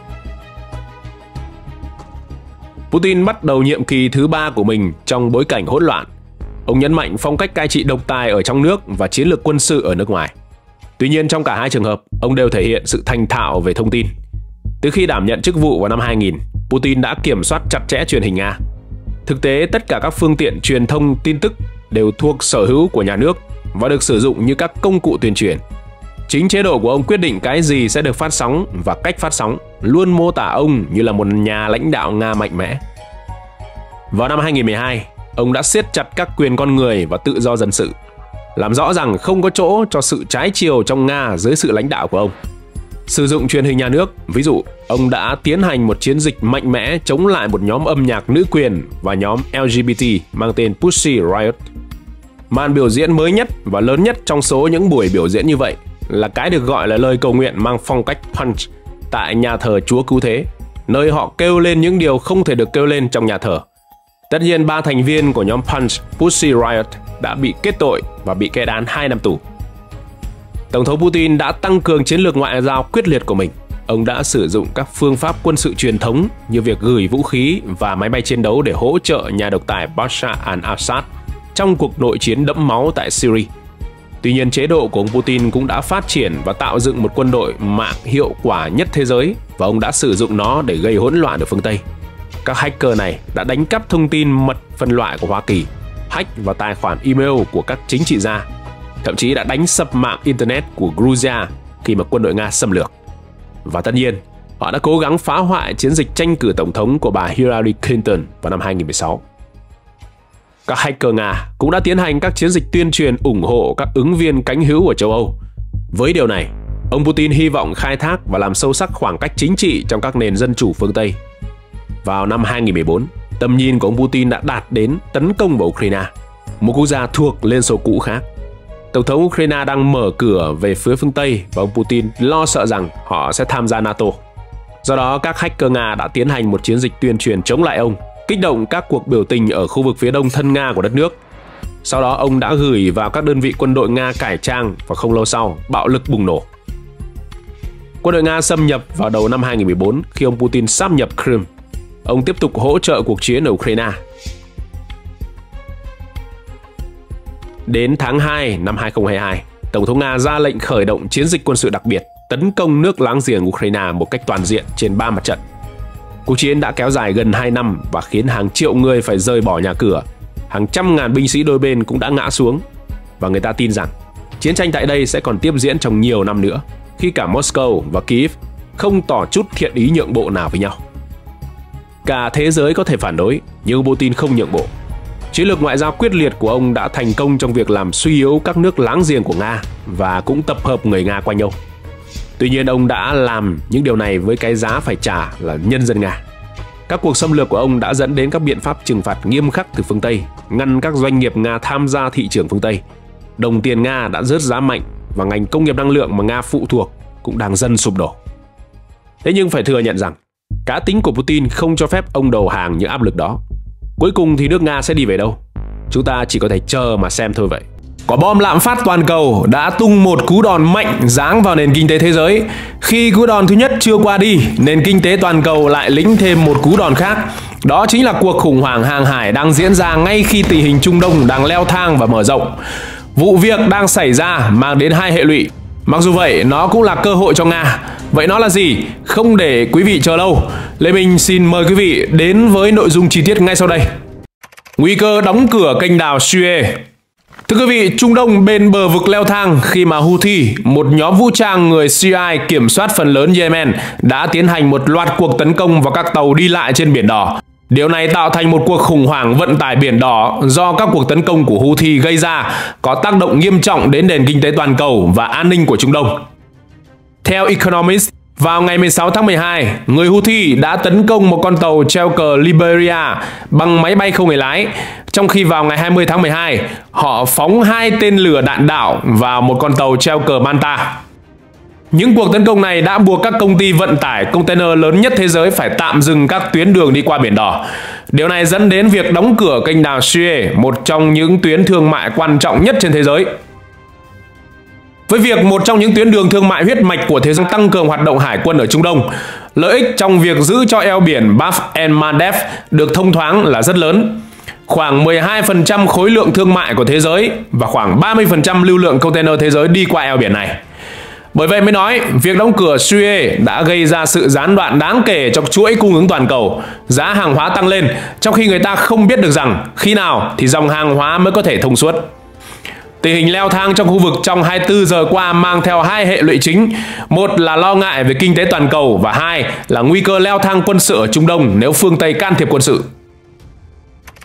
[SPEAKER 2] Putin bắt đầu nhiệm kỳ thứ 3 của mình trong bối cảnh hỗn loạn. Ông nhấn mạnh phong cách cai trị độc tài ở trong nước và chiến lược quân sự ở nước ngoài. Tuy nhiên, trong cả hai trường hợp, ông đều thể hiện sự thành thạo về thông tin. Từ khi đảm nhận chức vụ vào năm 2000, Putin đã kiểm soát chặt chẽ truyền hình Nga. Thực tế, tất cả các phương tiện truyền thông tin tức đều thuộc sở hữu của nhà nước và được sử dụng như các công cụ tuyên truyền. Chính chế độ của ông quyết định cái gì sẽ được phát sóng và cách phát sóng, luôn mô tả ông như là một nhà lãnh đạo Nga mạnh mẽ. Vào năm 2012, ông đã siết chặt các quyền con người và tự do dân sự, làm rõ rằng không có chỗ cho sự trái chiều trong Nga dưới sự lãnh đạo của ông. Sử dụng truyền hình nhà nước, ví dụ, ông đã tiến hành một chiến dịch mạnh mẽ chống lại một nhóm âm nhạc nữ quyền và nhóm LGBT mang tên Pussy Riot. Màn biểu diễn mới nhất và lớn nhất trong số những buổi biểu diễn như vậy là cái được gọi là lời cầu nguyện mang phong cách punch tại nhà thờ Chúa Cứu Thế, nơi họ kêu lên những điều không thể được kêu lên trong nhà thờ. Tất nhiên, 3 thành viên của nhóm Punch Pussy Riot đã bị kết tội và bị kết án 2 năm tù. Tổng thống Putin đã tăng cường chiến lược ngoại giao quyết liệt của mình. Ông đã sử dụng các phương pháp quân sự truyền thống như việc gửi vũ khí và máy bay chiến đấu để hỗ trợ nhà độc tài Bashar al-Assad trong cuộc nội chiến đẫm máu tại Syria. Tuy nhiên, chế độ của ông Putin cũng đã phát triển và tạo dựng một quân đội mạng hiệu quả nhất thế giới và ông đã sử dụng nó để gây hỗn loạn ở phương Tây. Các hacker này đã đánh cắp thông tin mật phân loại của Hoa Kỳ, hack vào tài khoản email của các chính trị gia, thậm chí đã đánh sập mạng Internet của Georgia khi mà quân đội Nga xâm lược. Và tất nhiên, họ đã cố gắng phá hoại chiến dịch tranh cử tổng thống của bà Hillary Clinton vào năm 2016. Các hacker Nga cũng đã tiến hành các chiến dịch tuyên truyền ủng hộ các ứng viên cánh hữu ở châu Âu. Với điều này, ông Putin hy vọng khai thác và làm sâu sắc khoảng cách chính trị trong các nền dân chủ phương Tây. Vào năm 2014, tầm nhìn của ông Putin đã đạt đến tấn công vào Ukraine, một quốc gia thuộc Liên Xô cũ khác. Tổng thống Ukraine đang mở cửa về phía phương Tây và ông Putin lo sợ rằng họ sẽ tham gia NATO. Do đó, các hacker Nga đã tiến hành một chiến dịch tuyên truyền chống lại ông, kích động các cuộc biểu tình ở khu vực phía đông thân Nga của đất nước. Sau đó, ông đã gửi vào các đơn vị quân đội Nga cải trang và không lâu sau, bạo lực bùng nổ. Quân đội Nga xâm nhập vào đầu năm 2014 khi ông Putin sáp nhập Crimea. Ông tiếp tục hỗ trợ cuộc chiến ở Ukraine. Đến tháng 2 năm 2022, Tổng thống Nga ra lệnh khởi động chiến dịch quân sự đặc biệt, tấn công nước láng giềng Ukraine một cách toàn diện trên 3 mặt trận. Cuộc chiến đã kéo dài gần 2 năm và khiến hàng triệu người phải rời bỏ nhà cửa. Hàng trăm ngàn binh sĩ đôi bên cũng đã ngã xuống. Và người ta tin rằng chiến tranh tại đây sẽ còn tiếp diễn trong nhiều năm nữa, khi cả Moscow và Kyiv không tỏ chút thiện ý nhượng bộ nào với nhau. Cả thế giới có thể phản đối, nhưng Putin không nhượng bộ. Chiến lược ngoại giao quyết liệt của ông đã thành công trong việc làm suy yếu các nước láng giềng của Nga và cũng tập hợp người Nga quanh ông. Tuy nhiên, ông đã làm những điều này với cái giá phải trả là nhân dân Nga. Các cuộc xâm lược của ông đã dẫn đến các biện pháp trừng phạt nghiêm khắc từ phương Tây, ngăn các doanh nghiệp Nga tham gia thị trường phương Tây. Đồng tiền Nga đã rớt giá mạnh và ngành công nghiệp năng lượng mà Nga phụ thuộc cũng đang dần sụp đổ. Thế nhưng phải thừa nhận rằng, cá tính của Putin không cho phép ông đầu hàng những áp lực đó. Cuối cùng thì nước Nga sẽ đi về đâu? Chúng ta chỉ có thể chờ mà xem thôi vậy. Quả bom lạm phát toàn cầu đã tung một cú đòn mạnh giáng vào nền kinh tế thế giới. Khi cú đòn thứ nhất chưa qua đi, nền kinh tế toàn cầu lại lĩnh thêm một cú đòn khác. Đó chính là cuộc khủng hoảng hàng hải đang diễn ra ngay khi tình hình Trung Đông đang leo thang và mở rộng. Vụ việc đang xảy ra mang đến 2 hệ lụy. Mặc dù vậy, nó cũng là cơ hội cho Nga. Vậy nó là gì? Không để quý vị chờ lâu, Lê Minh xin mời quý vị đến với nội dung chi tiết ngay sau đây. Nguy cơ đóng cửa kênh đào Suez. Thưa quý vị, Trung Đông bên bờ vực leo thang khi mà Houthi, một nhóm vũ trang người Shia kiểm soát phần lớn Yemen, đã tiến hành một loạt cuộc tấn công vào các tàu đi lại trên Biển Đỏ. Điều này tạo thành một cuộc khủng hoảng vận tải Biển Đỏ do các cuộc tấn công của Houthi gây ra, có tác động nghiêm trọng đến nền kinh tế toàn cầu và an ninh của Trung Đông. Theo Economist, vào ngày 16 tháng 12, người Houthi đã tấn công một con tàu treo cờ Liberia bằng máy bay không người lái, trong khi vào ngày 20 tháng 12, họ phóng 2 tên lửa đạn đạo vào một con tàu treo cờ Manta. Những cuộc tấn công này đã buộc các công ty vận tải container lớn nhất thế giới phải tạm dừng các tuyến đường đi qua Biển Đỏ. Điều này dẫn đến việc đóng cửa kênh đào Suez, một trong những tuyến thương mại quan trọng nhất trên thế giới. Với việc một trong những tuyến đường thương mại huyết mạch của thế giới tăng cường hoạt động hải quân ở Trung Đông, lợi ích trong việc giữ cho eo biển Bab el-Mandeb được thông thoáng là rất lớn. Khoảng 12% khối lượng thương mại của thế giới và khoảng 30% lưu lượng container thế giới đi qua eo biển này. Bởi vậy mới nói, việc đóng cửa Suez đã gây ra sự gián đoạn đáng kể cho chuỗi cung ứng toàn cầu. Giá hàng hóa tăng lên, trong khi người ta không biết được rằng khi nào thì dòng hàng hóa mới có thể thông suốt. Tình hình leo thang trong khu vực trong 24 giờ qua mang theo 2 hệ lụy chính. Một là lo ngại về kinh tế toàn cầu và 2 là nguy cơ leo thang quân sự ở Trung Đông nếu phương Tây can thiệp quân sự.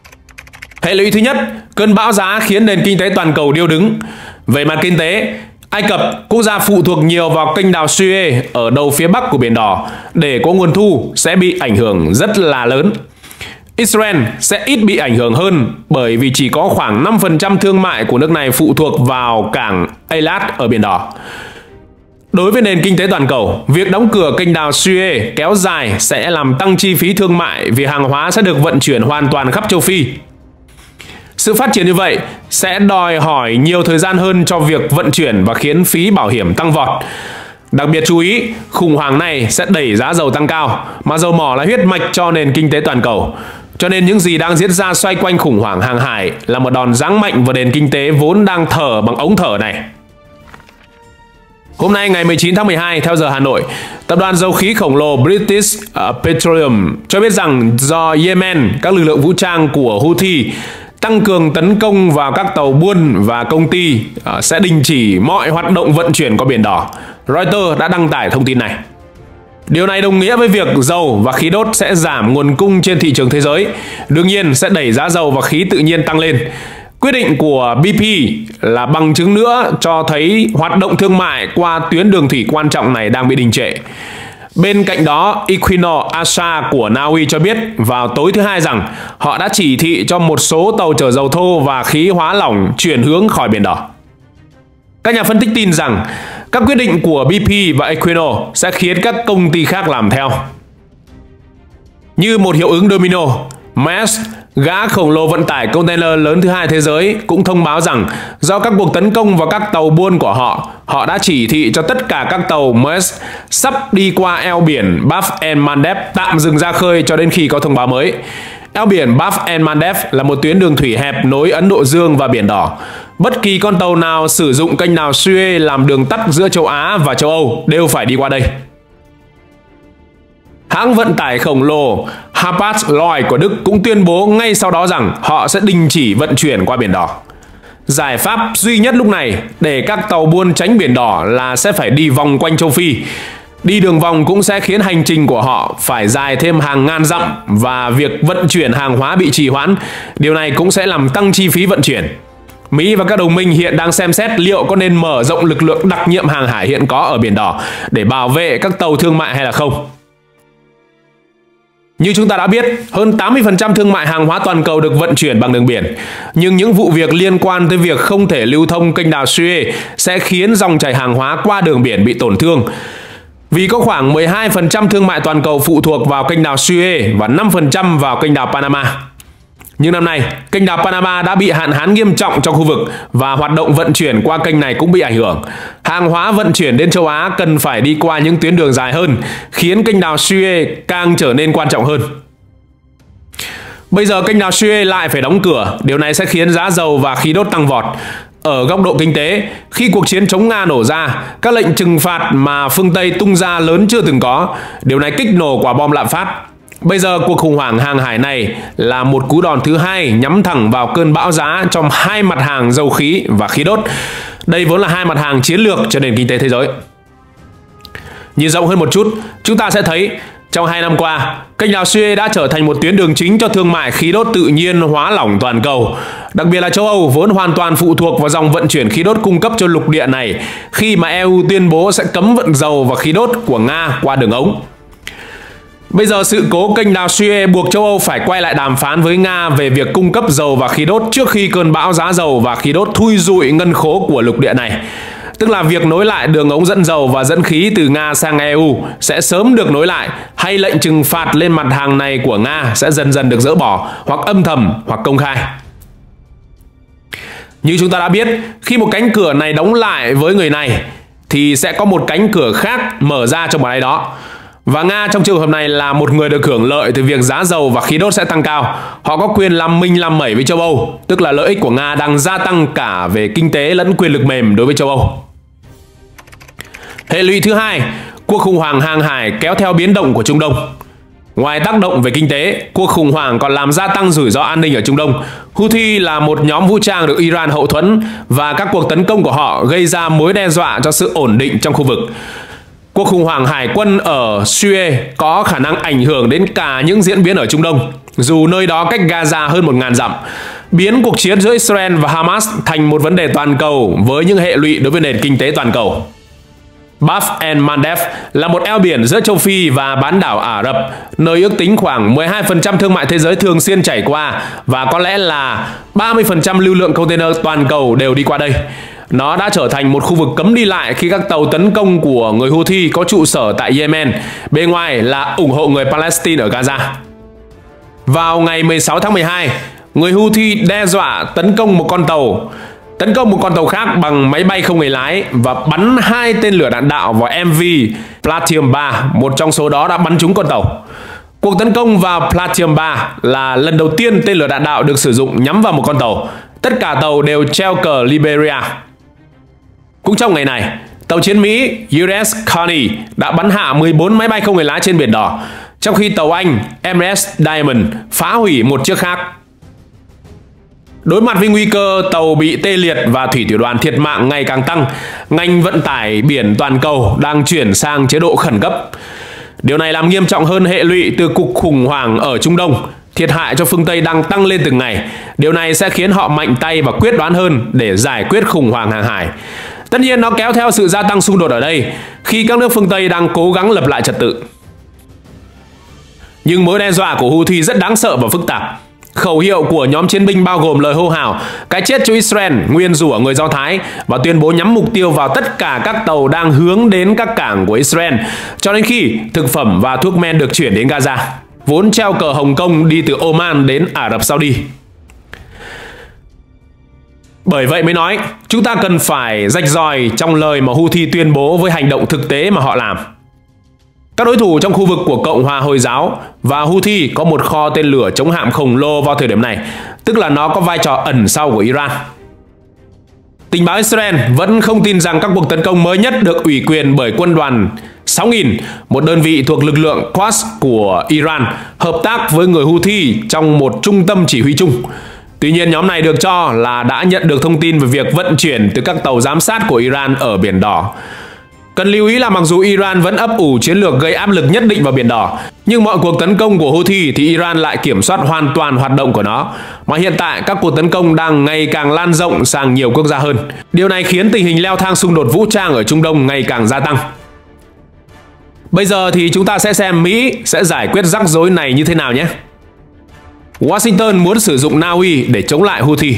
[SPEAKER 2] Hệ lụy thứ nhất, cơn bão giá khiến nền kinh tế toàn cầu điêu đứng. Về mặt kinh tế, Ai Cập, quốc gia phụ thuộc nhiều vào kênh đào Suez ở đầu phía bắc của Biển Đỏ để có nguồn thu, sẽ bị ảnh hưởng rất là lớn. Israel sẽ ít bị ảnh hưởng hơn bởi vì chỉ có khoảng 5% thương mại của nước này phụ thuộc vào cảng Eilat ở Biển Đỏ. Đối với nền kinh tế toàn cầu, việc đóng cửa kênh đào Suez kéo dài sẽ làm tăng chi phí thương mại vì hàng hóa sẽ được vận chuyển hoàn toàn khắp châu Phi. Sự phát triển như vậy sẽ đòi hỏi nhiều thời gian hơn cho việc vận chuyển và khiến phí bảo hiểm tăng vọt. Đặc biệt chú ý, khủng hoảng này sẽ đẩy giá dầu tăng cao, mà dầu mỏ là huyết mạch cho nền kinh tế toàn cầu. Cho nên những gì đang diễn ra xoay quanh khủng hoảng hàng hải là một đòn giáng mạnh vào nền kinh tế vốn đang thở bằng ống thở này. Hôm nay ngày 19 tháng 12 theo giờ Hà Nội, tập đoàn dầu khí khổng lồ British Petroleum cho biết rằng do Yemen, các lực lượng vũ trang của Houthi tăng cường tấn công vào các tàu buôn và công ty sẽ đình chỉ mọi hoạt động vận chuyển qua Biển Đỏ. Reuters đã đăng tải thông tin này. Điều này đồng nghĩa với việc dầu và khí đốt sẽ giảm nguồn cung trên thị trường thế giới, đương nhiên sẽ đẩy giá dầu và khí tự nhiên tăng lên. Quyết định của BP là bằng chứng nữa cho thấy hoạt động thương mại qua tuyến đường thủy quan trọng này đang bị đình trệ. Bên cạnh đó, Equinor ASA của Na Uy cho biết vào tối thứ Hai rằng họ đã chỉ thị cho một số tàu chở dầu thô và khí hóa lỏng chuyển hướng khỏi Biển Đỏ. Các nhà phân tích tin rằng các quyết định của BP và Equinor sẽ khiến các công ty khác làm theo. Như một hiệu ứng domino, Maersk, gã khổng lồ vận tải container lớn thứ hai thế giới, cũng thông báo rằng do các cuộc tấn công vào các tàu buôn của họ đã chỉ thị cho tất cả các tàu Maersk sắp đi qua eo biển Bab el-Mandeb tạm dừng ra khơi cho đến khi có thông báo mới. Eo biển Bab el-Mandeb là một tuyến đường thủy hẹp nối Ấn Độ Dương và Biển Đỏ. Bất kỳ con tàu nào sử dụng kênh đào Suez làm đường tắt giữa châu Á và châu Âu đều phải đi qua đây. Hãng vận tải khổng lồ Hapag-Lloyd của Đức cũng tuyên bố ngay sau đó rằng họ sẽ đình chỉ vận chuyển qua Biển Đỏ. Giải pháp duy nhất lúc này để các tàu buôn tránh Biển Đỏ là sẽ phải đi vòng quanh châu Phi. Đi đường vòng cũng sẽ khiến hành trình của họ phải dài thêm hàng ngàn dặm và việc vận chuyển hàng hóa bị trì hoãn. Điều này cũng sẽ làm tăng chi phí vận chuyển. Mỹ và các đồng minh hiện đang xem xét liệu có nên mở rộng lực lượng đặc nhiệm hàng hải hiện có ở Biển Đỏ để bảo vệ các tàu thương mại hay là không. Như chúng ta đã biết, hơn 80% thương mại hàng hóa toàn cầu được vận chuyển bằng đường biển. Nhưng những vụ việc liên quan tới việc không thể lưu thông kênh đào Suez sẽ khiến dòng chảy hàng hóa qua đường biển bị tổn thương. Vì có khoảng 12% thương mại toàn cầu phụ thuộc vào kênh đào Suez và 5% vào kênh đào Panama. Nhưng năm nay, kênh đào Panama đã bị hạn hán nghiêm trọng trong khu vực và hoạt động vận chuyển qua kênh này cũng bị ảnh hưởng. Hàng hóa vận chuyển đến châu Á cần phải đi qua những tuyến đường dài hơn, khiến kênh đào Suez càng trở nên quan trọng hơn. Bây giờ kênh đào Suez lại phải đóng cửa, điều này sẽ khiến giá dầu và khí đốt tăng vọt. Ở góc độ kinh tế, khi cuộc chiến chống Nga nổ ra, các lệnh trừng phạt mà phương Tây tung ra lớn chưa từng có, điều này kích nổ quả bom lạm phát. Bây giờ cuộc khủng hoảng hàng hải này là một cú đòn thứ hai nhắm thẳng vào cơn bão giá trong hai mặt hàng dầu khí và khí đốt. Đây vốn là hai mặt hàng chiến lược cho nền kinh tế thế giới. Nhìn rộng hơn một chút, chúng ta sẽ thấy trong 2 năm qua, kênh đào Suez đã trở thành một tuyến đường chính cho thương mại khí đốt tự nhiên hóa lỏng toàn cầu. Đặc biệt là châu Âu vốn hoàn toàn phụ thuộc vào dòng vận chuyển khí đốt cung cấp cho lục địa này khi mà EU tuyên bố sẽ cấm vận dầu và khí đốt của Nga qua đường ống. Bây giờ sự cố kênh đào Suez buộc châu Âu phải quay lại đàm phán với Nga về việc cung cấp dầu và khí đốt trước khi cơn bão giá dầu và khí đốt thui dụi ngân khố của lục địa này. Tức là việc nối lại đường ống dẫn dầu và dẫn khí từ Nga sang EU sẽ sớm được nối lại, hay lệnh trừng phạt lên mặt hàng này của Nga sẽ dần dần được dỡ bỏ, hoặc âm thầm hoặc công khai. Như chúng ta đã biết, khi một cánh cửa này đóng lại với người này thì sẽ có một cánh cửa khác mở ra cho một ai đó. Và Nga trong trường hợp này là một người được hưởng lợi từ việc giá dầu và khí đốt sẽ tăng cao. Họ có quyền làm minh làm mẩy với châu Âu, tức là lợi ích của Nga đang gia tăng cả về kinh tế lẫn quyền lực mềm đối với châu Âu. Hệ lụy thứ hai, cuộc khủng hoảng hàng hải kéo theo biến động của Trung Đông. Ngoài tác động về kinh tế, cuộc khủng hoảng còn làm gia tăng rủi ro an ninh ở Trung Đông. Houthi là một nhóm vũ trang được Iran hậu thuẫn và các cuộc tấn công của họ gây ra mối đe dọa cho sự ổn định trong khu vực. Cuộc khủng hoảng hải quân ở Suez có khả năng ảnh hưởng đến cả những diễn biến ở Trung Đông, dù nơi đó cách Gaza hơn 1.000 dặm. biến cuộc chiến giữa Israel và Hamas thành một vấn đề toàn cầu với những hệ lụy đối với nền kinh tế toàn cầu. Bab el-Mandeb là một eo biển giữa châu Phi và bán đảo Ả Rập, nơi ước tính khoảng 12% thương mại thế giới thường xuyên chảy qua và có lẽ là 30% lưu lượng container toàn cầu đều đi qua đây. Nó đã trở thành một khu vực cấm đi lại khi các tàu tấn công của người Houthi có trụ sở tại Yemen, bề ngoài là ủng hộ người Palestine ở Gaza. Vào ngày 16 tháng 12, người Houthi đe dọa tấn công một con tàu khác bằng máy bay không người lái và bắn 2 tên lửa đạn đạo vào MV Platinum 3, một trong số đó đã bắn trúng con tàu. Cuộc tấn công vào Platinum 3 là lần đầu tiên tên lửa đạn đạo được sử dụng nhắm vào một con tàu. Tất cả tàu đều treo cờ Liberia. Cũng trong ngày này, tàu chiến Mỹ USS Carney đã bắn hạ 14 máy bay không người lái trên Biển Đỏ, trong khi tàu Anh MS Diamond phá hủy một chiếc khác. Đối mặt với nguy cơ tàu bị tê liệt và thủy tiểu đoàn thiệt mạng ngày càng tăng, ngành vận tải biển toàn cầu đang chuyển sang chế độ khẩn cấp. Điều này làm nghiêm trọng hơn hệ lụy từ cuộc khủng hoảng ở Trung Đông. Thiệt hại cho phương Tây đang tăng lên từng ngày. Điều này sẽ khiến họ mạnh tay và quyết đoán hơn để giải quyết khủng hoảng hàng hải. Tất nhiên nó kéo theo sự gia tăng xung đột ở đây khi các nước phương Tây đang cố gắng lập lại trật tự. Nhưng mối đe dọa của Houthi rất đáng sợ và phức tạp. Khẩu hiệu của nhóm chiến binh bao gồm lời hô hào cái chết cho Israel, nguyên rủa người Do Thái và tuyên bố nhắm mục tiêu vào tất cả các tàu đang hướng đến các cảng của Israel cho đến khi thực phẩm và thuốc men được chuyển đến Gaza, vốn treo cờ Hồng Kông đi từ Oman đến Ả Rập Saudi. Bởi vậy mới nói, chúng ta cần phải rạch ròi trong lời mà Houthi tuyên bố với hành động thực tế mà họ làm. Các đối thủ trong khu vực của Cộng hòa Hồi giáo và Houthi có một kho tên lửa chống hạm khổng lồ vào thời điểm này, tức là nó có vai trò ẩn sau của Iran. Tình báo Israel vẫn không tin rằng các cuộc tấn công mới nhất được ủy quyền bởi quân đoàn 6000, một đơn vị thuộc lực lượng Quds của Iran, hợp tác với người Houthi trong một trung tâm chỉ huy chung. Tuy nhiên, nhóm này được cho là đã nhận được thông tin về việc vận chuyển từ các tàu giám sát của Iran ở Biển Đỏ. Cần lưu ý là mặc dù Iran vẫn ấp ủ chiến lược gây áp lực nhất định vào Biển Đỏ, nhưng mọi cuộc tấn công của Houthi thì Iran lại kiểm soát hoàn toàn hoạt động của nó. Mà hiện tại các cuộc tấn công đang ngày càng lan rộng sang nhiều quốc gia hơn. Điều này khiến tình hình leo thang xung đột vũ trang ở Trung Đông ngày càng gia tăng. Bây giờ thì chúng ta sẽ xem Mỹ sẽ giải quyết rắc rối này như thế nào nhé. Washington muốn sử dụng Na Uy để chống lại Houthi.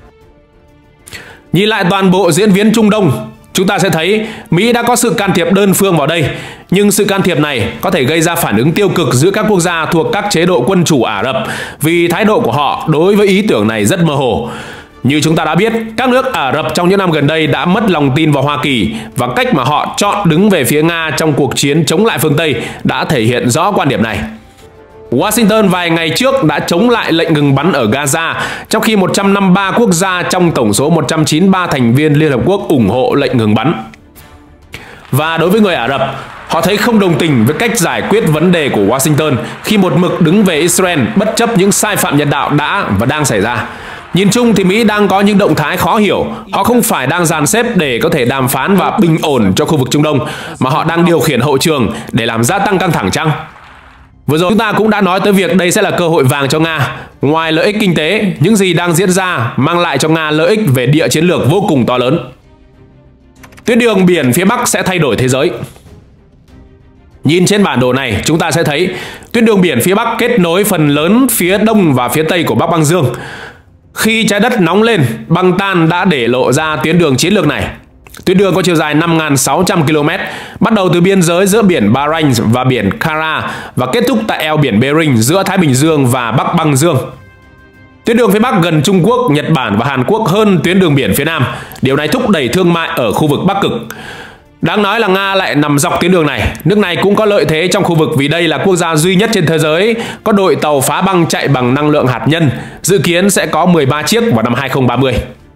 [SPEAKER 2] Nhìn lại toàn bộ diễn biến Trung Đông, chúng ta sẽ thấy Mỹ đã có sự can thiệp đơn phương vào đây, nhưng sự can thiệp này có thể gây ra phản ứng tiêu cực giữa các quốc gia thuộc các chế độ quân chủ Ả Rập vì thái độ của họ đối với ý tưởng này rất mơ hồ. Như chúng ta đã biết, các nước Ả Rập trong những năm gần đây đã mất lòng tin vào Hoa Kỳ và cách mà họ chọn đứng về phía Nga trong cuộc chiến chống lại phương Tây đã thể hiện rõ quan điểm này. Washington vài ngày trước đã chống lại lệnh ngừng bắn ở Gaza, trong khi 153 quốc gia trong tổng số 193 thành viên Liên Hợp Quốc ủng hộ lệnh ngừng bắn. Và đối với người Ả Rập, họ thấy không đồng tình với cách giải quyết vấn đề của Washington khi một mực đứng về Israel bất chấp những sai phạm nhân đạo đã và đang xảy ra. Nhìn chung thì Mỹ đang có những động thái khó hiểu. Họ không phải đang dàn xếp để có thể đàm phán và bình ổn cho khu vực Trung Đông, mà họ đang điều khiển hậu trường để làm gia tăng căng thẳng chăng? Vừa rồi chúng ta cũng đã nói tới việc đây sẽ là cơ hội vàng cho Nga. Ngoài lợi ích kinh tế, những gì đang diễn ra mang lại cho Nga lợi ích về địa chiến lược vô cùng to lớn. Tuyến đường biển phía Bắc sẽ thay đổi thế giới. Nhìn trên bản đồ này, chúng ta sẽ thấy tuyến đường biển phía Bắc kết nối phần lớn phía Đông và phía Tây của Bắc Băng Dương. Khi trái đất nóng lên, băng tan đã để lộ ra tuyến đường chiến lược này. Tuyến đường có chiều dài 5.600 km, bắt đầu từ biên giới giữa biển Bahrain và biển Kara và kết thúc tại eo biển Bering giữa Thái Bình Dương và Bắc Băng Dương. Tuyến đường phía Bắc gần Trung Quốc, Nhật Bản và Hàn Quốc hơn tuyến đường biển phía Nam. Điều này thúc đẩy thương mại ở khu vực Bắc Cực. Đáng nói là Nga lại nằm dọc tuyến đường này. Nước này cũng có lợi thế trong khu vực vì đây là quốc gia duy nhất trên thế giới có đội tàu phá băng chạy bằng năng lượng hạt nhân, dự kiến sẽ có 13 chiếc vào năm 2030.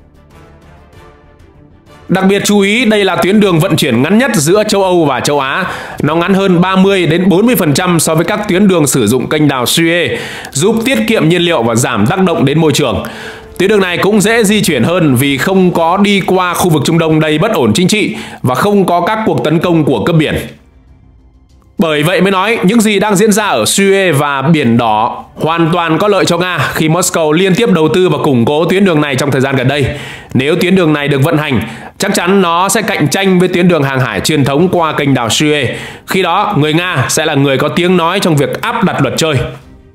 [SPEAKER 2] Đặc biệt chú ý, đây là tuyến đường vận chuyển ngắn nhất giữa châu Âu và châu Á. Nó ngắn hơn 30 đến 40% so với các tuyến đường sử dụng kênh đào Suez, giúp tiết kiệm nhiên liệu và giảm tác động đến môi trường. Tuyến đường này cũng dễ di chuyển hơn vì không có đi qua khu vực Trung Đông đầy bất ổn chính trị và không có các cuộc tấn công của cướp biển. Bởi vậy mới nói những gì đang diễn ra ở Suez và Biển Đỏ hoàn toàn có lợi cho Nga khi Moscow liên tiếp đầu tư và củng cố tuyến đường này trong thời gian gần đây. Nếu tuyến đường này được vận hành, chắc chắn nó sẽ cạnh tranh với tuyến đường hàng hải truyền thống qua kênh đảo Suez. Khi đó, người Nga sẽ là người có tiếng nói trong việc áp đặt luật chơi.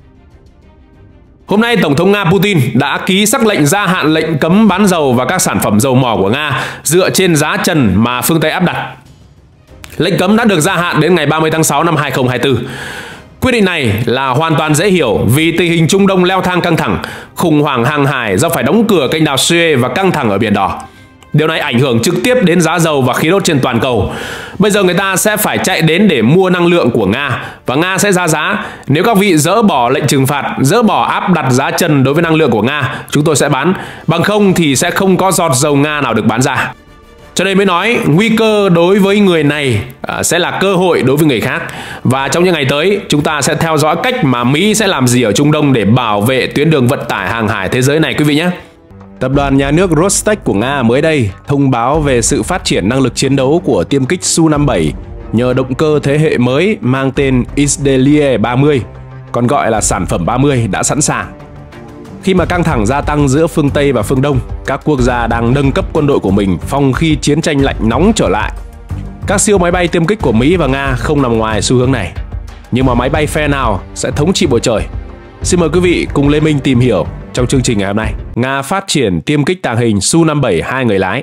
[SPEAKER 2] Hôm nay, Tổng thống Nga Putin đã ký sắc lệnh gia hạn lệnh cấm bán dầu và các sản phẩm dầu mỏ của Nga dựa trên giá trần mà phương Tây áp đặt. Lệnh cấm đã được gia hạn đến ngày 30 tháng 6 năm 2024. Quyết định này là hoàn toàn dễ hiểu vì tình hình Trung Đông leo thang căng thẳng, khủng hoảng hàng hải do phải đóng cửa kênh đảo Suez và căng thẳng ở Biển Đỏ. Điều này ảnh hưởng trực tiếp đến giá dầu và khí đốt trên toàn cầu. Bây giờ người ta sẽ phải chạy đến để mua năng lượng của Nga và Nga sẽ ra giá. Nếu các vị dỡ bỏ lệnh trừng phạt, dỡ bỏ áp đặt giá trần đối với năng lượng của Nga, chúng tôi sẽ bán. Bằng không thì sẽ không có giọt dầu Nga nào được bán ra. Cho nên mới nói nguy cơ đối với người này sẽ là cơ hội đối với người khác. Và trong những ngày tới, chúng ta sẽ theo dõi cách mà Mỹ sẽ làm gì ở Trung Đông để bảo vệ tuyến đường vận tải hàng hải thế giới này quý vị nhé. Tập đoàn nhà nước Rostec của Nga mới đây thông báo về sự phát triển năng lực chiến đấu của tiêm kích Su-57 nhờ động cơ thế hệ mới mang tên Izdelie 30, còn gọi là sản phẩm 30 đã sẵn sàng. Khi mà căng thẳng gia tăng giữa phương Tây và phương Đông, các quốc gia đang nâng cấp quân đội của mình phòng khi chiến tranh lạnh nóng trở lại. Các siêu máy bay tiêm kích của Mỹ và Nga không nằm ngoài xu hướng này. Nhưng mà máy bay phe nào sẽ thống trị bầu trời? Xin mời quý vị cùng Lê Minh tìm hiểu trong chương trình ngày hôm nay. Nga phát triển tiêm kích tàng hình Su-57 2 người lái.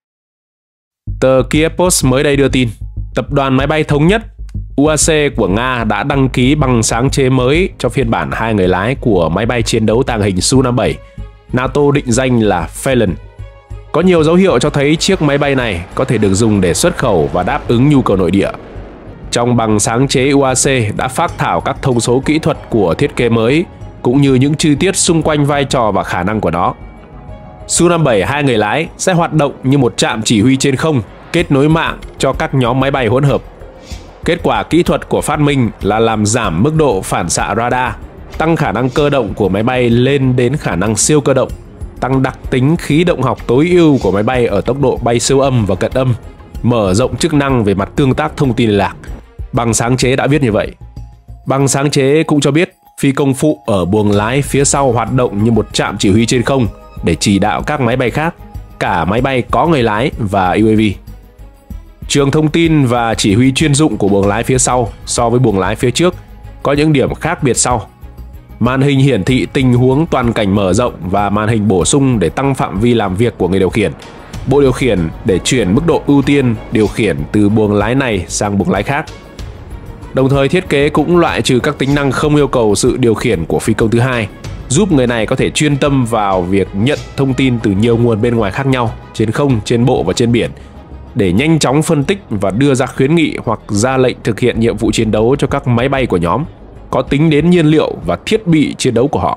[SPEAKER 2] Tờ Kiev Post mới đây đưa tin, tập đoàn máy bay thống nhất UAC của Nga đã đăng ký bằng sáng chế mới cho phiên bản 2 người lái của máy bay chiến đấu tàng hình Su-57, NATO định danh là Phelan. Có nhiều dấu hiệu cho thấy chiếc máy bay này có thể được dùng để xuất khẩu và đáp ứng nhu cầu nội địa. Trong bằng sáng chế, UAC đã phác thảo các thông số kỹ thuật của thiết kế mới, cũng như những chi tiết xung quanh vai trò và khả năng của nó. Su-57 2 người lái sẽ hoạt động như một trạm chỉ huy trên không, kết nối mạng cho các nhóm máy bay hỗn hợp. Kết quả kỹ thuật của phát minh là làm giảm mức độ phản xạ radar, tăng khả năng cơ động của máy bay lên đến khả năng siêu cơ động, tăng đặc tính khí động học tối ưu của máy bay ở tốc độ bay siêu âm và cận âm, mở rộng chức năng về mặt tương tác thông tin liên lạc. Bằng sáng chế đã viết như vậy. Bằng sáng chế cũng cho biết phi công phụ ở buồng lái phía sau hoạt động như một trạm chỉ huy trên không để chỉ đạo các máy bay khác, cả máy bay có người lái và UAV. Trường thông tin và chỉ huy chuyên dụng của buồng lái phía sau so với buồng lái phía trước có những điểm khác biệt sau. Màn hình hiển thị tình huống toàn cảnh mở rộng và màn hình bổ sung để tăng phạm vi làm việc của người điều khiển. Bộ điều khiển để chuyển mức độ ưu tiên điều khiển từ buồng lái này sang buồng lái khác. Đồng thời thiết kế cũng loại trừ các tính năng không yêu cầu sự điều khiển của phi công thứ hai, giúp người này có thể chuyên tâm vào việc nhận thông tin từ nhiều nguồn bên ngoài khác nhau, trên không, trên bộ và trên biển, để nhanh chóng phân tích và đưa ra khuyến nghị hoặc ra lệnh thực hiện nhiệm vụ chiến đấu cho các máy bay của nhóm, có tính đến nhiên liệu và thiết bị chiến đấu của họ.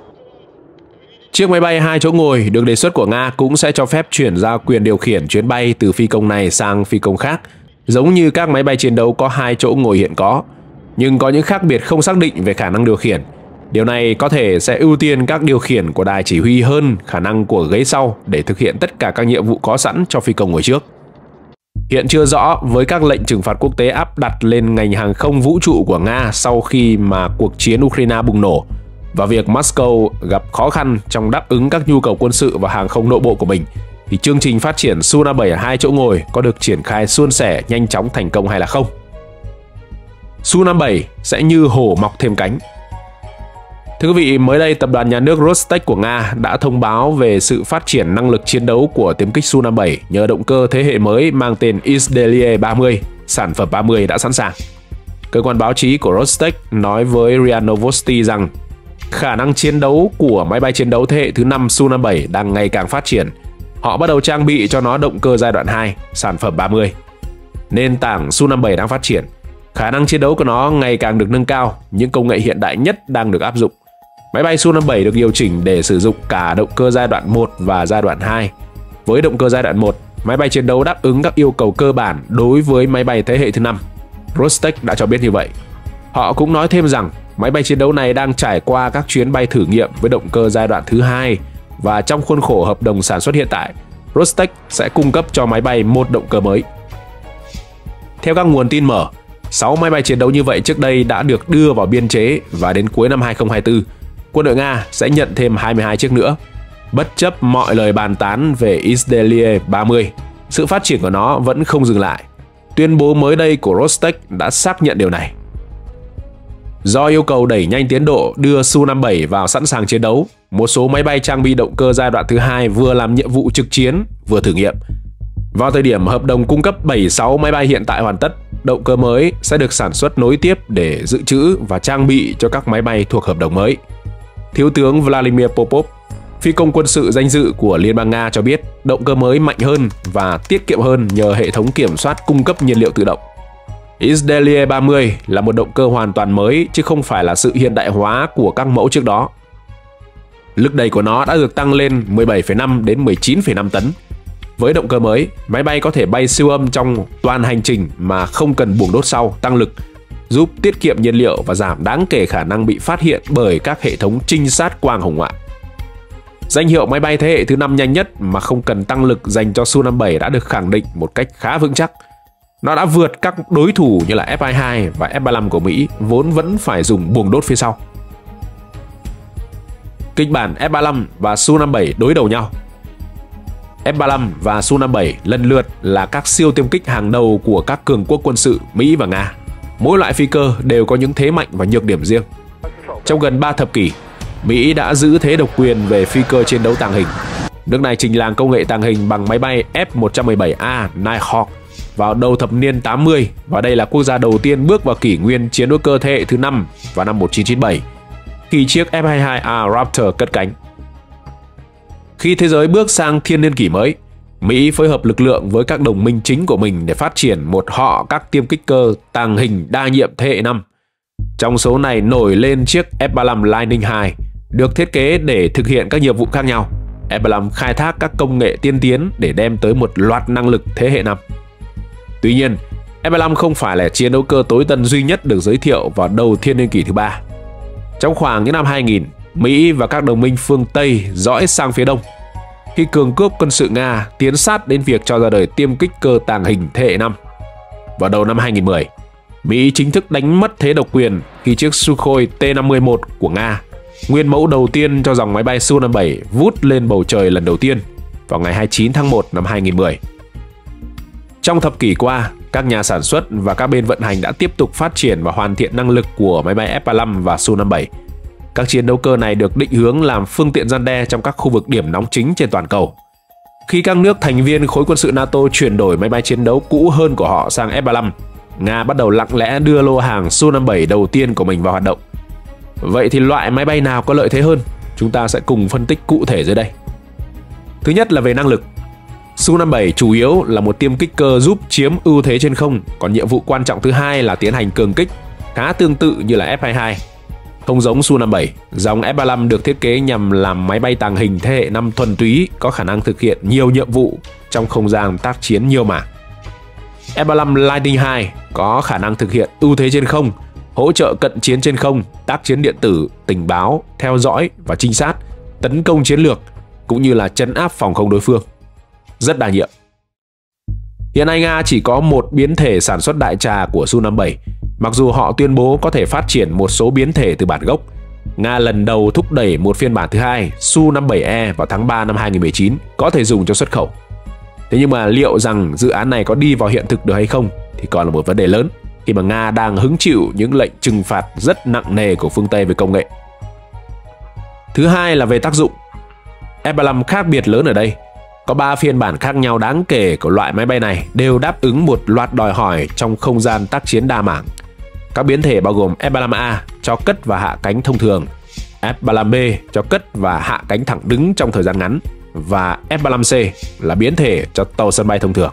[SPEAKER 2] Chiếc máy bay 2 chỗ ngồi được đề xuất của Nga cũng sẽ cho phép chuyển giao quyền điều khiển chuyến bay từ phi công này sang phi công khác, giống như các máy bay chiến đấu có 2 chỗ ngồi hiện có, nhưng có những khác biệt không xác định về khả năng điều khiển. Điều này có thể sẽ ưu tiên các điều khiển của đài chỉ huy hơn khả năng của ghế sau để thực hiện tất cả các nhiệm vụ có sẵn cho phi công ngồi trước. Hiện chưa rõ với các lệnh trừng phạt quốc tế áp đặt lên ngành hàng không vũ trụ của Nga sau khi mà cuộc chiến Ukraine bùng nổ và việc Moscow gặp khó khăn trong đáp ứng các nhu cầu quân sự và hàng không nội bộ của mình, thì chương trình phát triển Su-57 2 chỗ ngồi có được triển khai suôn sẻ, nhanh chóng, thành công hay là không. Su-57 sẽ như hổ mọc thêm cánh. Thưa quý vị, mới đây tập đoàn nhà nước Rostec của Nga đã thông báo về sự phát triển năng lực chiến đấu của tiêm kích Su-57 nhờ động cơ thế hệ mới mang tên Izdelie 30, sản phẩm 30 đã sẵn sàng. Cơ quan báo chí của Rostec nói với RIA Novosti rằng khả năng chiến đấu của máy bay chiến đấu thế hệ thứ 5 Su-57 đang ngày càng phát triển. Họ bắt đầu trang bị cho nó động cơ giai đoạn 2, sản phẩm 30. Nền tảng Su-57 đang phát triển. Khả năng chiến đấu của nó ngày càng được nâng cao, những công nghệ hiện đại nhất đang được áp dụng. Máy bay Su-57 được điều chỉnh để sử dụng cả động cơ giai đoạn 1 và giai đoạn 2. Với động cơ giai đoạn 1, máy bay chiến đấu đáp ứng các yêu cầu cơ bản đối với máy bay thế hệ thứ 5. Rostec đã cho biết như vậy. Họ cũng nói thêm rằng máy bay chiến đấu này đang trải qua các chuyến bay thử nghiệm với động cơ giai đoạn thứ 2 và trong khuôn khổ hợp đồng sản xuất hiện tại, Rostec sẽ cung cấp cho máy bay một động cơ mới. Theo các nguồn tin mở, 6 máy bay chiến đấu như vậy trước đây đã được đưa vào biên chế và đến cuối năm 2024, quân đội Nga sẽ nhận thêm 22 chiếc nữa. Bất chấp mọi lời bàn tán về Izdeliye 30, sự phát triển của nó vẫn không dừng lại. Tuyên bố mới đây của Rostec đã xác nhận điều này. Do yêu cầu đẩy nhanh tiến độ đưa Su-57 vào sẵn sàng chiến đấu, một số máy bay trang bị động cơ giai đoạn thứ 2 vừa làm nhiệm vụ trực chiến, vừa thử nghiệm. Vào thời điểm hợp đồng cung cấp 76 máy bay hiện tại hoàn tất, động cơ mới sẽ được sản xuất nối tiếp để dự trữ và trang bị cho các máy bay thuộc hợp đồng mới. Thiếu tướng Vladimir Popov, phi công quân sự danh dự của Liên bang Nga cho biết động cơ mới mạnh hơn và tiết kiệm hơn nhờ hệ thống kiểm soát cung cấp nhiên liệu tự động. Izdeliye 30 là một động cơ hoàn toàn mới chứ không phải là sự hiện đại hóa của các mẫu trước đó. Lực đẩy của nó đã được tăng lên 17,5 đến 19,5 tấn. Với động cơ mới, máy bay có thể bay siêu âm trong toàn hành trình mà không cần buồng đốt sau tăng lực, giúp tiết kiệm nhiên liệu và giảm đáng kể khả năng bị phát hiện bởi các hệ thống trinh sát quang hồng ngoại. Danh hiệu máy bay thế hệ thứ 5 nhanh nhất mà không cần tăng lực dành cho Su-57 đã được khẳng định một cách khá vững chắc. Nó đã vượt các đối thủ như là F-22 và F-35 của Mỹ, vốn vẫn phải dùng buồng đốt phía sau. Kịch bản F-35 và Su-57 đối đầu nhau. F-35 và Su-57 lần lượt là các siêu tiêm kích hàng đầu của các cường quốc quân sự Mỹ và Nga. Mỗi loại phi cơ đều có những thế mạnh và nhược điểm riêng. Trong gần 3 thập kỷ, Mỹ đã giữ thế độc quyền về phi cơ chiến đấu tàng hình. Nước này trình làng công nghệ tàng hình bằng máy bay F-117A Nighthawk vào đầu thập niên 80 và đây là quốc gia đầu tiên bước vào kỷ nguyên chiến đấu cơ thế hệ thứ 5 vào năm 1997 khi chiếc F-22A Raptor cất cánh. Khi thế giới bước sang thiên niên kỷ mới, Mỹ phối hợp lực lượng với các đồng minh chính của mình để phát triển một họ các tiêm kích cơ tàng hình đa nhiệm thế hệ 5. Trong số này nổi lên chiếc F-35 Lightning II được thiết kế để thực hiện các nhiệm vụ khác nhau. F-35 khai thác các công nghệ tiên tiến để đem tới một loạt năng lực thế hệ 5. Tuy nhiên, F-35 không phải là chiến đấu cơ tối tân duy nhất được giới thiệu vào đầu thiên niên kỷ thứ 3. Trong khoảng những năm 2000, Mỹ và các đồng minh phương Tây dõi sang phía đông. Khi cường quốc quân sự Nga tiến sát đến việc cho ra đời tiêm kích cơ tàng hình thế hệ 5. Vào đầu năm 2010, Mỹ chính thức đánh mất thế độc quyền khi chiếc Sukhoi T-51 của Nga, nguyên mẫu đầu tiên cho dòng máy bay Su-57, vút lên bầu trời lần đầu tiên vào ngày 29 tháng 1 năm 2010. Trong thập kỷ qua, các nhà sản xuất và các bên vận hành đã tiếp tục phát triển và hoàn thiện năng lực của máy bay F-35 và Su-57. Các chiến đấu cơ này được định hướng làm phương tiện răn đe trong các khu vực điểm nóng chính trên toàn cầu. Khi các nước thành viên khối quân sự NATO chuyển đổi máy bay chiến đấu cũ hơn của họ sang F-35, Nga bắt đầu lặng lẽ đưa lô hàng Su-57 đầu tiên của mình vào hoạt động. Vậy thì loại máy bay nào có lợi thế hơn? Chúng ta sẽ cùng phân tích cụ thể dưới đây. Thứ nhất là về năng lực. Su-57 chủ yếu là một tiêm kích cơ giúp chiếm ưu thế trên không, còn nhiệm vụ quan trọng thứ hai là tiến hành cường kích, khá tương tự như là F-22. Không giống Su-57, dòng F-35 được thiết kế nhằm làm máy bay tàng hình thế hệ 5 thuần túy, có khả năng thực hiện nhiều nhiệm vụ trong không gian tác chiến nhiều mảng. F-35 Lightning II có khả năng thực hiện ưu thế trên không, hỗ trợ cận chiến trên không, tác chiến điện tử, tình báo, theo dõi và trinh sát, tấn công chiến lược, cũng như là trấn áp phòng không đối phương. Rất đa nhiệm. Hiện nay Nga chỉ có một biến thể sản xuất đại trà của Su-57, mặc dù họ tuyên bố có thể phát triển một số biến thể từ bản gốc. Nga lần đầu thúc đẩy một phiên bản thứ hai, Su-57E vào tháng 3 năm 2019, có thể dùng cho xuất khẩu. Thế nhưng mà liệu rằng dự án này có đi vào hiện thực được hay không thì còn là một vấn đề lớn, khi mà Nga đang hứng chịu những lệnh trừng phạt rất nặng nề của phương Tây về công nghệ. Thứ hai là về tác dụng. F-35 khác biệt lớn ở đây. Có 3 phiên bản khác nhau đáng kể của loại máy bay này đều đáp ứng một loạt đòi hỏi trong không gian tác chiến đa mảng. Các biến thể bao gồm F-35A cho cất và hạ cánh thông thường, F-35B cho cất và hạ cánh thẳng đứng trong thời gian ngắn, và F-35C là biến thể cho tàu sân bay thông thường.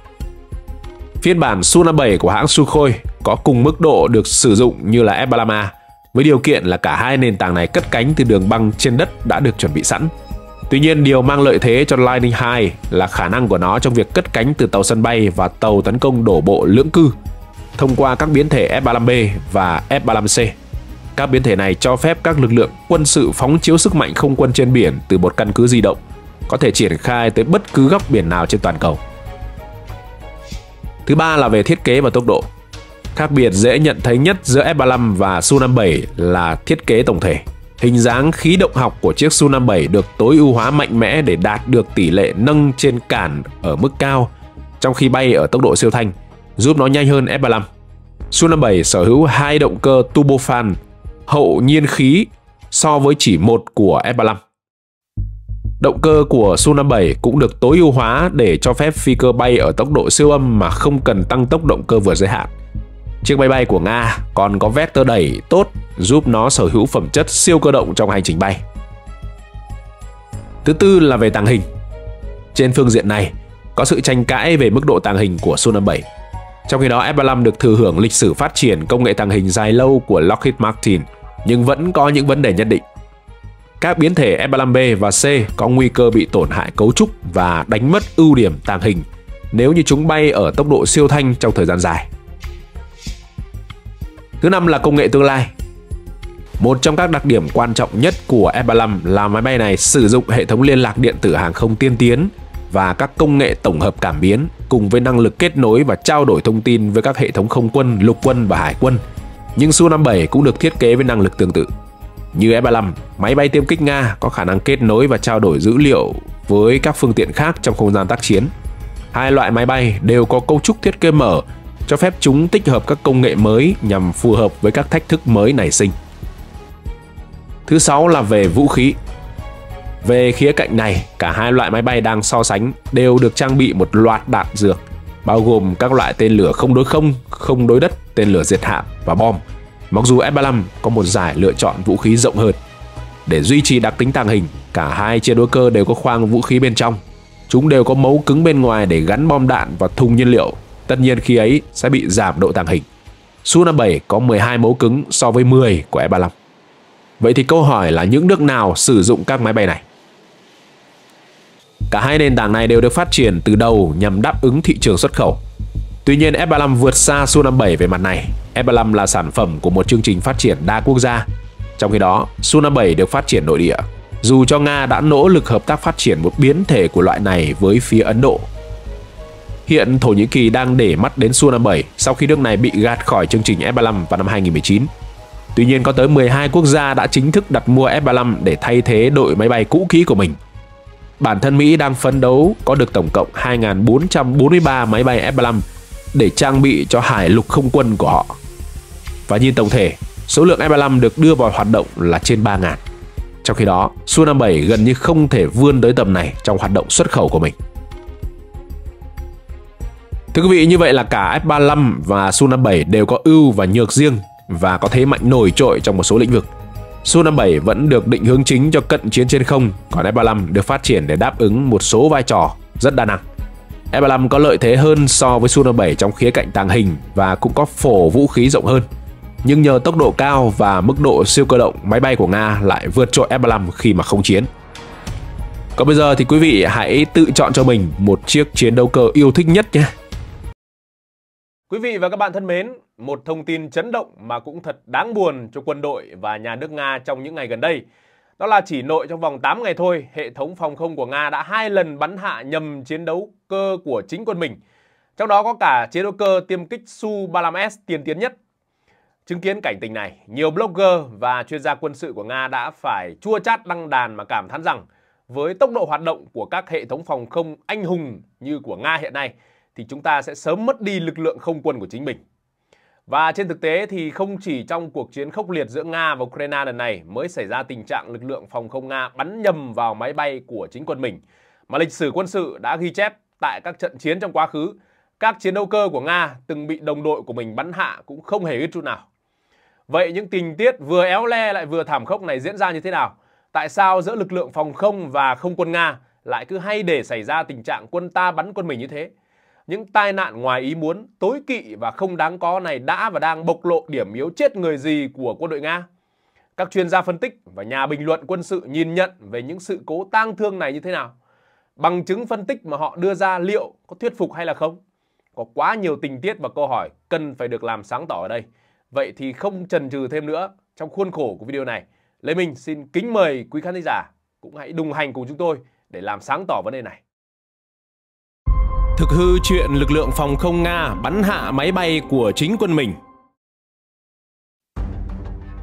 [SPEAKER 2] Phiên bản Su-57 của hãng Sukhoi có cùng mức độ được sử dụng như là F-35A, với điều kiện là cả hai nền tảng này cất cánh từ đường băng trên đất đã được chuẩn bị sẵn. Tuy nhiên, điều mang lợi thế cho Lightning II là khả năng của nó trong việc cất cánh từ tàu sân bay và tàu tấn công đổ bộ lưỡng cư thông qua các biến thể F-35B và F-35C. Các biến thể này cho phép các lực lượng quân sự phóng chiếu sức mạnh không quân trên biển từ một căn cứ di động, có thể triển khai tới bất cứ góc biển nào trên toàn cầu. Thứ ba là về thiết kế và tốc độ. Khác biệt dễ nhận thấy nhất giữa F-35 và Su-57 là thiết kế tổng thể. Hình dáng khí động học của chiếc Su-57 được tối ưu hóa mạnh mẽ để đạt được tỷ lệ nâng trên cản ở mức cao, trong khi bay ở tốc độ siêu thanh, giúp nó nhanh hơn F-35. Su-57 sở hữu 2 động cơ turbofan hậu nhiên khí so với chỉ một của F-35. Động cơ của Su-57 cũng được tối ưu hóa để cho phép phi cơ bay ở tốc độ siêu âm mà không cần tăng tốc động cơ vượt giới hạn. Chiếc máy bay của Nga còn có vector đẩy tốt giúp nó sở hữu phẩm chất siêu cơ động trong hành trình bay. Thứ tư là về tàng hình. Trên phương diện này, có sự tranh cãi về mức độ tàng hình của Su-57. Trong khi đó, F-35 được thừa hưởng lịch sử phát triển công nghệ tàng hình dài lâu của Lockheed Martin, nhưng vẫn có những vấn đề nhất định. Các biến thể F-35B và C có nguy cơ bị tổn hại cấu trúc và đánh mất ưu điểm tàng hình nếu như chúng bay ở tốc độ siêu thanh trong thời gian dài. Thứ năm là công nghệ tương lai. Một trong các đặc điểm quan trọng nhất của F-35 là máy bay này sử dụng hệ thống liên lạc điện tử hàng không tiên tiến và các công nghệ tổng hợp cảm biến cùng với năng lực kết nối và trao đổi thông tin với các hệ thống không quân, lục quân và hải quân. Nhưng Su-57 cũng được thiết kế với năng lực tương tự. Như F-35, máy bay tiêm kích Nga có khả năng kết nối và trao đổi dữ liệu với các phương tiện khác trong không gian tác chiến. Hai loại máy bay đều có cấu trúc thiết kế mở, cho phép chúng tích hợp các công nghệ mới nhằm phù hợp với các thách thức mới nảy sinh. Thứ sáu là về vũ khí. Về khía cạnh này, cả hai loại máy bay đang so sánh đều được trang bị một loạt đạn dược, bao gồm các loại tên lửa không đối không, không đối đất, tên lửa diệt hạm và bom. Mặc dù F-35 có một giải lựa chọn vũ khí rộng hơn. Để duy trì đặc tính tàng hình, cả hai chiến đấu cơ đều có khoang vũ khí bên trong. Chúng đều có mấu cứng bên ngoài để gắn bom đạn và thùng nhiên liệu. Tất nhiên khi ấy sẽ bị giảm độ tàng hình. Su-57 có 12 mấu cứng so với 10 của F-35. Vậy thì câu hỏi là những nước nào sử dụng các máy bay này? Cả hai nền tảng này đều được phát triển từ đầu nhằm đáp ứng thị trường xuất khẩu. Tuy nhiên F-35 vượt xa Su-57 về mặt này. F-35 là sản phẩm của một chương trình phát triển đa quốc gia. Trong khi đó, Su-57 được phát triển nội địa, dù cho Nga đã nỗ lực hợp tác phát triển một biến thể của loại này với phía Ấn Độ. Hiện Thổ Nhĩ Kỳ đang để mắt đến Su-57 sau khi nước này bị gạt khỏi chương trình F-35 vào năm 2019. Tuy nhiên có tới 12 quốc gia đã chính thức đặt mua F-35 để thay thế đội máy bay cũ kỹ của mình. Bản thân Mỹ đang phấn đấu có được tổng cộng 2.443 máy bay F-35 để trang bị cho hải lục không quân của họ. Và nhìn tổng thể, số lượng F-35 được đưa vào hoạt động là trên 3.000. Trong khi đó, Su-57 gần như không thể vươn tới tầm này trong hoạt động xuất khẩu của mình. Thưa quý vị, như vậy là cả F-35 và Su-57 đều có ưu và nhược riêng và có thế mạnh nổi trội trong một số lĩnh vực. Su-57 vẫn được định hướng chính cho cận chiến trên không, còn F-35 được phát triển để đáp ứng một số vai trò rất đa năng. F-35 có lợi thế hơn so với Su-57 trong khía cạnh tàng hình và cũng có phổ vũ khí rộng hơn. Nhưng nhờ tốc độ cao và mức độ siêu cơ động, máy bay của Nga lại vượt trội F-35 khi mà không chiến. Còn bây giờ thì quý vị hãy tự chọn cho mình một chiếc chiến đấu cơ yêu thích nhất nhé.
[SPEAKER 1] Quý vị và các bạn thân mến, một thông tin chấn động mà cũng thật đáng buồn cho quân đội và nhà nước Nga trong những ngày gần đây. Đó là chỉ nội trong vòng 8 ngày thôi, hệ thống phòng không của Nga đã 2 lần bắn hạ nhầm chiến đấu cơ của chính quân mình. Trong đó có cả chiến đấu cơ tiêm kích Su-35S tiên tiến nhất. Chứng kiến cảnh tình này, nhiều blogger và chuyên gia quân sự của Nga đã phải chua chát đăng đàn mà cảm thán rằng với tốc độ hoạt động của các hệ thống phòng không anh hùng như của Nga hiện nay thì chúng ta sẽ sớm mất đi lực lượng không quân của chính mình. Và trên thực tế thì không chỉ trong cuộc chiến khốc liệt giữa Nga và Ukraine lần này mới xảy ra tình trạng lực lượng phòng không Nga bắn nhầm vào máy bay của chính quân mình, mà lịch sử quân sự đã ghi chép tại các trận chiến trong quá khứ, các chiến đấu cơ của Nga từng bị đồng đội của mình bắn hạ cũng không hề ít chút nào. Vậy những tình tiết vừa éo le lại vừa thảm khốc này diễn ra như thế nào? Tại sao giữa lực lượng phòng không và không quân Nga lại cứ hay để xảy ra tình trạng quân ta bắn quân mình như thế? Những tai nạn ngoài ý muốn, tối kỵ và không đáng có này đã và đang bộc lộ điểm yếu chết người gì của quân đội Nga. Các chuyên gia phân tích và nhà bình luận quân sự nhìn nhận về những sự cố tang thương này như thế nào? Bằng chứng phân tích mà họ đưa ra liệu có thuyết phục hay là không? Có quá nhiều tình tiết và câu hỏi cần phải được làm sáng tỏ ở đây. Vậy thì không chần chừ thêm nữa, trong khuôn khổ của video này, Lê Minh xin kính mời quý khán giả cũng hãy đồng hành cùng chúng tôi để làm sáng tỏ vấn đề này.
[SPEAKER 2] Thực hư chuyện lực lượng phòng không Nga bắn hạ máy bay của chính quân mình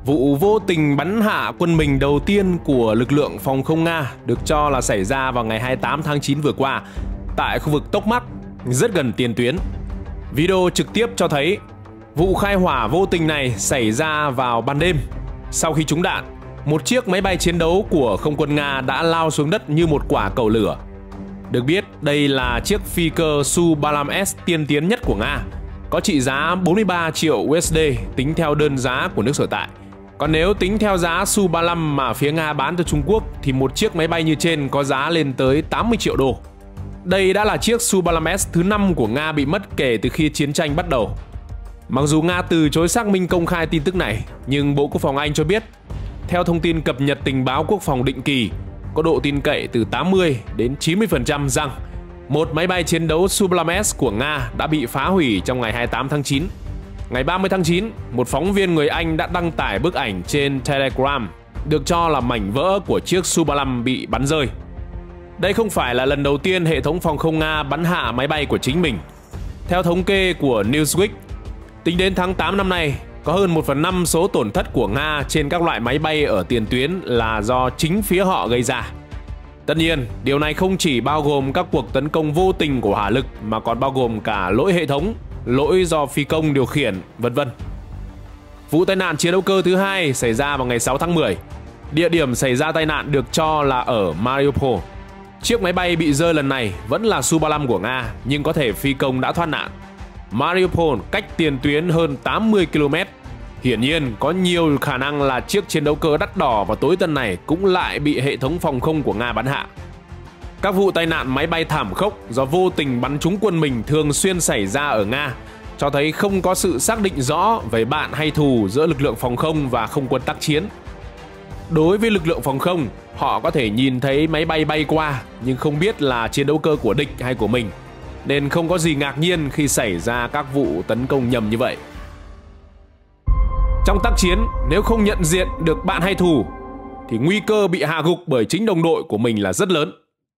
[SPEAKER 2] Vụ vô tình bắn hạ quân mình đầu tiên của lực lượng phòng không Nga được cho là xảy ra vào ngày 28 tháng 9 vừa qua tại khu vực Tokmak, rất gần tiền tuyến. Video trực tiếp cho thấy vụ khai hỏa vô tình này xảy ra vào ban đêm. Sau khi trúng đạn, một chiếc máy bay chiến đấu của không quân Nga đã lao xuống đất như một quả cầu lửa. Được biết, đây là chiếc phi cơ Su-35S tiên tiến nhất của Nga, có trị giá 43 triệu USD tính theo đơn giá của nước sở tại. Còn nếu tính theo giá Su-35 mà phía Nga bán cho Trung Quốc thì một chiếc máy bay như trên có giá lên tới 80 triệu đô. Đây đã là chiếc Su-35S thứ 5 của Nga bị mất kể từ khi chiến tranh bắt đầu. Mặc dù Nga từ chối xác minh công khai tin tức này, nhưng Bộ Quốc phòng Anh cho biết, theo thông tin cập nhật tình báo quốc phòng định kỳ, có độ tin cậy từ 80 đến 90% rằng một máy bay chiến đấu Su-35S của Nga đã bị phá hủy trong ngày 28 tháng 9. Ngày 30 tháng 9, một phóng viên người Anh đã đăng tải bức ảnh trên Telegram được cho là mảnh vỡ của chiếc Su-35 bị bắn rơi. Đây không phải là lần đầu tiên hệ thống phòng không Nga bắn hạ máy bay của chính mình. Theo thống kê của Newsweek, tính đến tháng 8 năm nay, có hơn 1/5 số tổn thất của Nga trên các loại máy bay ở tiền tuyến là do chính phía họ gây ra. Tất nhiên, điều này không chỉ bao gồm các cuộc tấn công vô tình của hỏa lực mà còn bao gồm cả lỗi hệ thống, lỗi do phi công điều khiển, vân vân. Vụ tai nạn chiến đấu cơ thứ hai xảy ra vào ngày 6 tháng 10. Địa điểm xảy ra tai nạn được cho là ở Mariupol. Chiếc máy bay bị rơi lần này vẫn là Su-35 của Nga, nhưng có thể phi công đã thoát nạn. Mariupol cách tiền tuyến hơn 80 km. Hiển nhiên, có nhiều khả năng là chiếc chiến đấu cơ đắt đỏ và tối tân này cũng lại bị hệ thống phòng không của Nga bắn hạ. Các vụ tai nạn máy bay thảm khốc do vô tình bắn trúng quân mình thường xuyên xảy ra ở Nga, cho thấy không có sự xác định rõ về bạn hay thù giữa lực lượng phòng không và không quân tác chiến. Đối với lực lượng phòng không, họ có thể nhìn thấy máy bay bay qua nhưng không biết là chiến đấu cơ của địch hay của mình, nên không có gì ngạc nhiên khi xảy ra các vụ tấn công nhầm như vậy. Trong tác chiến, nếu không nhận diện được bạn hay thù thì nguy cơ bị hạ gục bởi chính đồng đội của mình là rất lớn.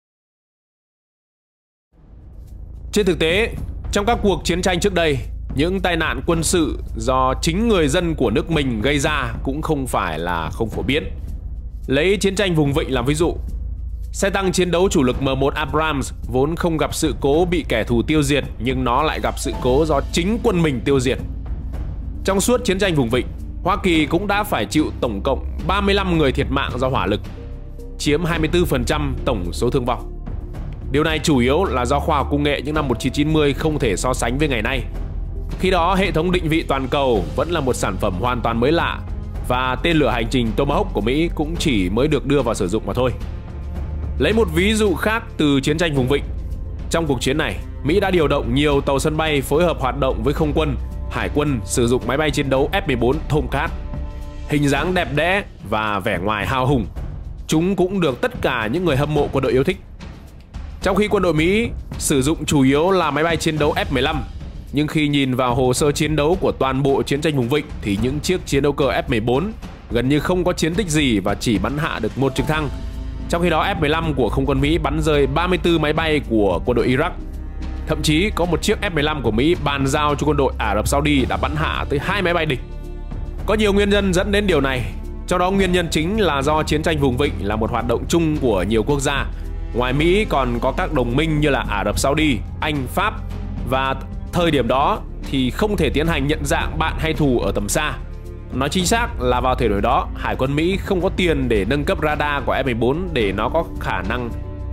[SPEAKER 2] Trên thực tế, trong các cuộc chiến tranh trước đây, những tai nạn quân sự do chính người dân của nước mình gây ra cũng không phải là không phổ biến. Lấy chiến tranh vùng vịnh làm ví dụ, xe tăng chiến đấu chủ lực M1 Abrams vốn không gặp sự cố bị kẻ thù tiêu diệt, nhưng nó lại gặp sự cố do chính quân mình tiêu diệt. Trong suốt chiến tranh vùng vịnh, Hoa Kỳ cũng đã phải chịu tổng cộng 35 người thiệt mạng do hỏa lực, chiếm 24% tổng số thương vong. Điều này chủ yếu là do khoa học công nghệ những năm 1990 không thể so sánh với ngày nay. Khi đó, hệ thống định vị toàn cầu vẫn là một sản phẩm hoàn toàn mới lạ và tên lửa hành trình Tomahawk của Mỹ cũng chỉ mới được đưa vào sử dụng mà thôi. Lấy một ví dụ khác từ chiến tranh vùng vịnh. Trong cuộc chiến này, Mỹ đã điều động nhiều tàu sân bay phối hợp hoạt động với không quân, hải quân sử dụng máy bay chiến đấu F-14 Tomcat. Hình dáng đẹp đẽ và vẻ ngoài hào hùng, chúng cũng được tất cả những người hâm mộ quân đội yêu thích. Trong khi quân đội Mỹ sử dụng chủ yếu là máy bay chiến đấu F-15, nhưng khi nhìn vào hồ sơ chiến đấu của toàn bộ chiến tranh vùng vịnh thì những chiếc chiến đấu cơ F-14 gần như không có chiến tích gì và chỉ bắn hạ được một trực thăng. Trong khi đó F-15 của không quân Mỹ bắn rơi 34 máy bay của quân đội Iraq. Thậm chí có một chiếc F-15 của Mỹ bàn giao cho quân đội Ả Rập Saudi đã bắn hạ tới 2 máy bay địch. Có nhiều nguyên nhân dẫn đến điều này, trong đó nguyên nhân chính là do chiến tranh vùng vịnh là một hoạt động chung của nhiều quốc gia. Ngoài Mỹ còn có các đồng minh như là Ả Rập Saudi, Anh, Pháp, và thời điểm đó thì không thể tiến hành nhận dạng bạn hay thù ở tầm xa. Nói chính xác là vào thời điểm đó, Hải quân Mỹ không có tiền để nâng cấp radar của F-14 để nó có khả năng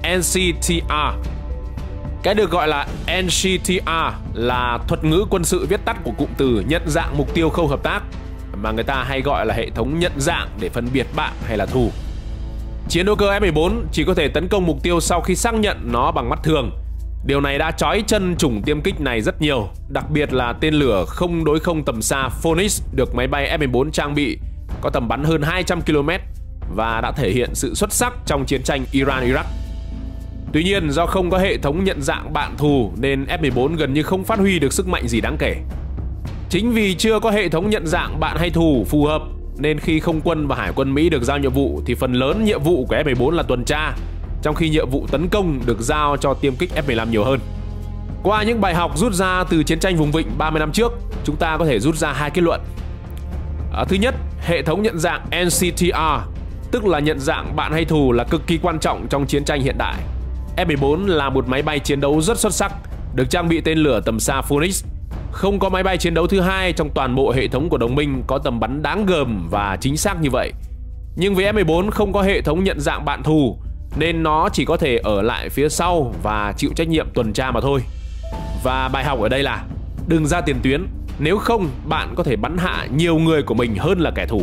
[SPEAKER 2] NCTR. Cái được gọi là NCTR là thuật ngữ quân sự viết tắt của cụm từ nhận dạng mục tiêu không hợp tác, mà người ta hay gọi là hệ thống nhận dạng để phân biệt bạn hay là thù. Chiến đấu cơ F-14 chỉ có thể tấn công mục tiêu sau khi xác nhận nó bằng mắt thường. Điều này đã trói chân chủng tiêm kích này rất nhiều, đặc biệt là tên lửa không đối không tầm xa Phoenix được máy bay F-14 trang bị, có tầm bắn hơn 200 km và đã thể hiện sự xuất sắc trong chiến tranh Iran-Iraq. Tuy nhiên, do không có hệ thống nhận dạng bạn thù nên F-14 gần như không phát huy được sức mạnh gì đáng kể. Chính vì chưa có hệ thống nhận dạng bạn hay thù phù hợp nên khi không quân và hải quân Mỹ được giao nhiệm vụ thì phần lớn nhiệm vụ của F-14 là tuần tra, trong khi nhiệm vụ tấn công được giao cho tiêm kích F-15 nhiều hơn. Qua những bài học rút ra từ chiến tranh vùng vịnh 30 năm trước, chúng ta có thể rút ra hai kết luận. Thứ nhất, Hệ thống nhận dạng NCTR, tức là nhận dạng bạn hay thù, là cực kỳ quan trọng trong chiến tranh hiện đại. F-14 là một máy bay chiến đấu rất xuất sắc, được trang bị tên lửa tầm xa Phoenix. Không có máy bay chiến đấu thứ hai trong toàn bộ hệ thống của đồng minh có tầm bắn đáng gờm và chính xác như vậy. Nhưng vì F-14 không có hệ thống nhận dạng bạn thù, nên nó chỉ có thể ở lại phía sau và chịu trách nhiệm tuần tra mà thôi. Và bài học ở đây là đừng ra tiền tuyến, nếu không bạn có thể bắn hạ nhiều người của mình hơn là kẻ thù.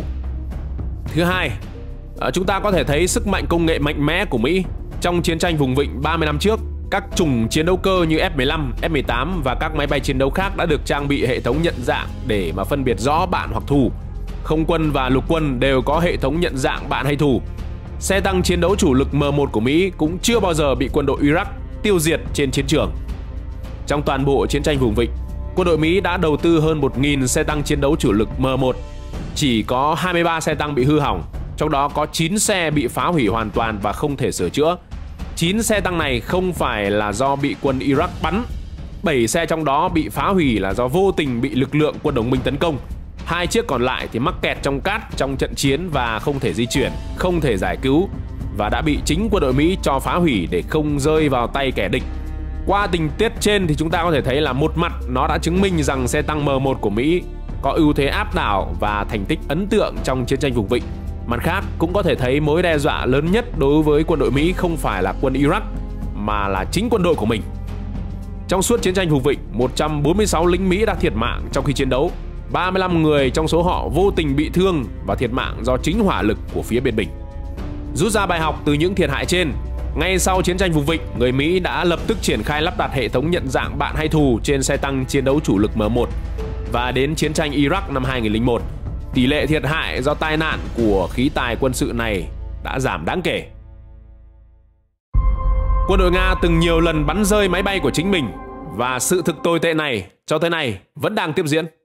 [SPEAKER 2] Thứ hai, chúng ta có thể thấy sức mạnh công nghệ mạnh mẽ của Mỹ. Trong chiến tranh vùng vịnh 30 năm trước, các chủng chiến đấu cơ như F-15, F-18 và các máy bay chiến đấu khác đã được trang bị hệ thống nhận dạng để mà phân biệt rõ bạn hoặc thù. Không quân và lục quân đều có hệ thống nhận dạng bạn hay thù. Xe tăng chiến đấu chủ lực M1 của Mỹ cũng chưa bao giờ bị quân đội Iraq tiêu diệt trên chiến trường. Trong toàn bộ chiến tranh vùng vịnh, quân đội Mỹ đã đầu tư hơn 1.000 xe tăng chiến đấu chủ lực M1. Chỉ có 23 xe tăng bị hư hỏng, trong đó có 9 xe bị phá hủy hoàn toàn và không thể sửa chữa. 9 xe tăng này không phải là do bị quân Iraq bắn. 7 xe trong đó bị phá hủy là do vô tình bị lực lượng quân đồng minh tấn công. 2 chiếc còn lại thì mắc kẹt trong cát trong trận chiến và không thể di chuyển, không thể giải cứu, và đã bị chính quân đội Mỹ cho phá hủy để không rơi vào tay kẻ địch. Qua tình tiết trên thì chúng ta có thể thấy là một mặt nó đã chứng minh rằng xe tăng M1 của Mỹ có ưu thế áp đảo và thành tích ấn tượng trong chiến tranh vùng vịnh. Mặt khác cũng có thể thấy mối đe dọa lớn nhất đối với quân đội Mỹ không phải là quân Iraq mà là chính quân đội của mình. Trong suốt chiến tranh vùng vịnh, 146 lính Mỹ đã thiệt mạng trong khi chiến đấu. 35 người trong số họ vô tình bị thương và thiệt mạng do chính hỏa lực của phía bên mình. Rút ra bài học từ những thiệt hại trên, ngay sau chiến tranh vùng vịnh, người Mỹ đã lập tức triển khai lắp đặt hệ thống nhận dạng bạn hay thù trên xe tăng chiến đấu chủ lực M1. Và đến chiến tranh Iraq năm 2001, tỷ lệ thiệt hại do tai nạn của khí tài quân sự này đã giảm đáng kể. Quân đội Nga từng nhiều lần bắn rơi máy bay của chính mình, và sự thực tồi tệ này cho tới nay vẫn đang tiếp diễn.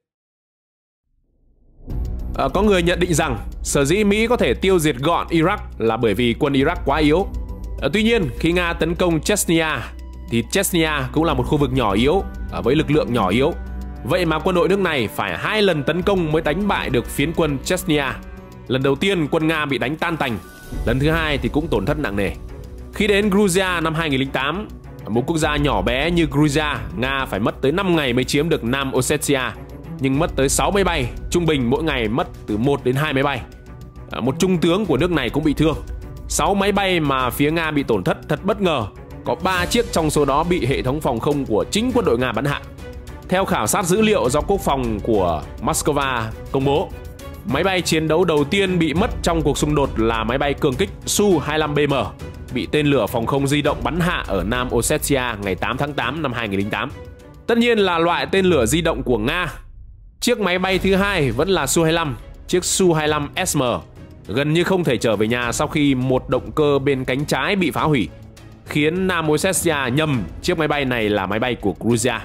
[SPEAKER 2] Có người nhận định rằng sở dĩ Mỹ có thể tiêu diệt gọn Iraq là bởi vì quân Iraq quá yếu. Tuy nhiên, khi Nga tấn công Chechnya thì Chechnya cũng là một khu vực nhỏ yếu với lực lượng nhỏ yếu. Vậy mà quân đội nước này phải 2 lần tấn công mới đánh bại được phiến quân Chechnya. Lần đầu tiên quân Nga bị đánh tan tành, lần thứ hai thì cũng tổn thất nặng nề. Khi đến Georgia năm 2008, một quốc gia nhỏ bé như Georgia, Nga phải mất tới 5 ngày mới chiếm được Nam Ossetia, nhưng mất tới 6 máy bay, trung bình mỗi ngày mất từ 1 đến 2 máy bay. Một trung tướng của nước này cũng bị thương. 6 máy bay mà phía Nga bị tổn thất thật bất ngờ, có 3 chiếc trong số đó bị hệ thống phòng không của chính quân đội Nga bắn hạ. Theo khảo sát dữ liệu do Quốc phòng của Moscow công bố, máy bay chiến đấu đầu tiên bị mất trong cuộc xung đột là máy bay cường kích Su-25BM, bị tên lửa phòng không di động bắn hạ ở Nam Ossetia ngày 8 tháng 8 năm 2008. Tất nhiên là loại tên lửa di động của Nga. Chiếc máy bay thứ hai vẫn là Su-25, chiếc Su-25SM, gần như không thể trở về nhà sau khi một động cơ bên cánh trái bị phá hủy, khiến Nam Ossetia nhầm chiếc máy bay này là máy bay của Georgia.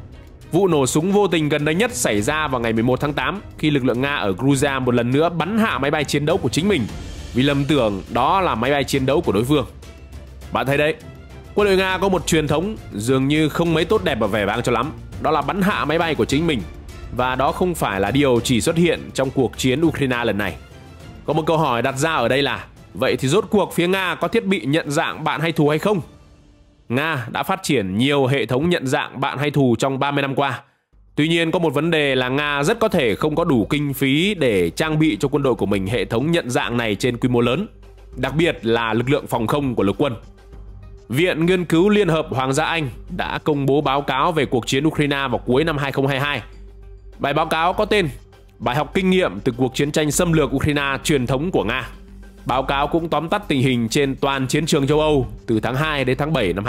[SPEAKER 2] Vụ nổ súng vô tình gần đây nhất xảy ra vào ngày 11 tháng 8 khi lực lượng Nga ở Georgia một lần nữa bắn hạ máy bay chiến đấu của chính mình vì lầm tưởng đó là máy bay chiến đấu của đối phương. Bạn thấy đấy, quân đội Nga có một truyền thống dường như không mấy tốt đẹp và vẻ vang cho lắm, đó là bắn hạ máy bay của chính mình. Và đó không phải là điều chỉ xuất hiện trong cuộc chiến Ukraine lần này. Có một câu hỏi đặt ra ở đây là, vậy thì rốt cuộc phía Nga có thiết bị nhận dạng bạn hay thù hay không? Nga đã phát triển nhiều hệ thống nhận dạng bạn hay thù trong 30 năm qua. Tuy nhiên có một vấn đề là Nga rất có thể không có đủ kinh phí để trang bị cho quân đội của mình hệ thống nhận dạng này trên quy mô lớn, đặc biệt là lực lượng phòng không của lục quân. Viện Nghiên cứu Liên hợp Hoàng gia Anh đã công bố báo cáo về cuộc chiến Ukraine vào cuối năm 2022. Bài báo cáo có tên Bài học kinh nghiệm từ cuộc chiến tranh xâm lược Ukraine truyền thống của Nga. Báo cáo cũng tóm tắt tình hình trên toàn chiến trường châu Âu từ tháng 2 đến tháng 7 năm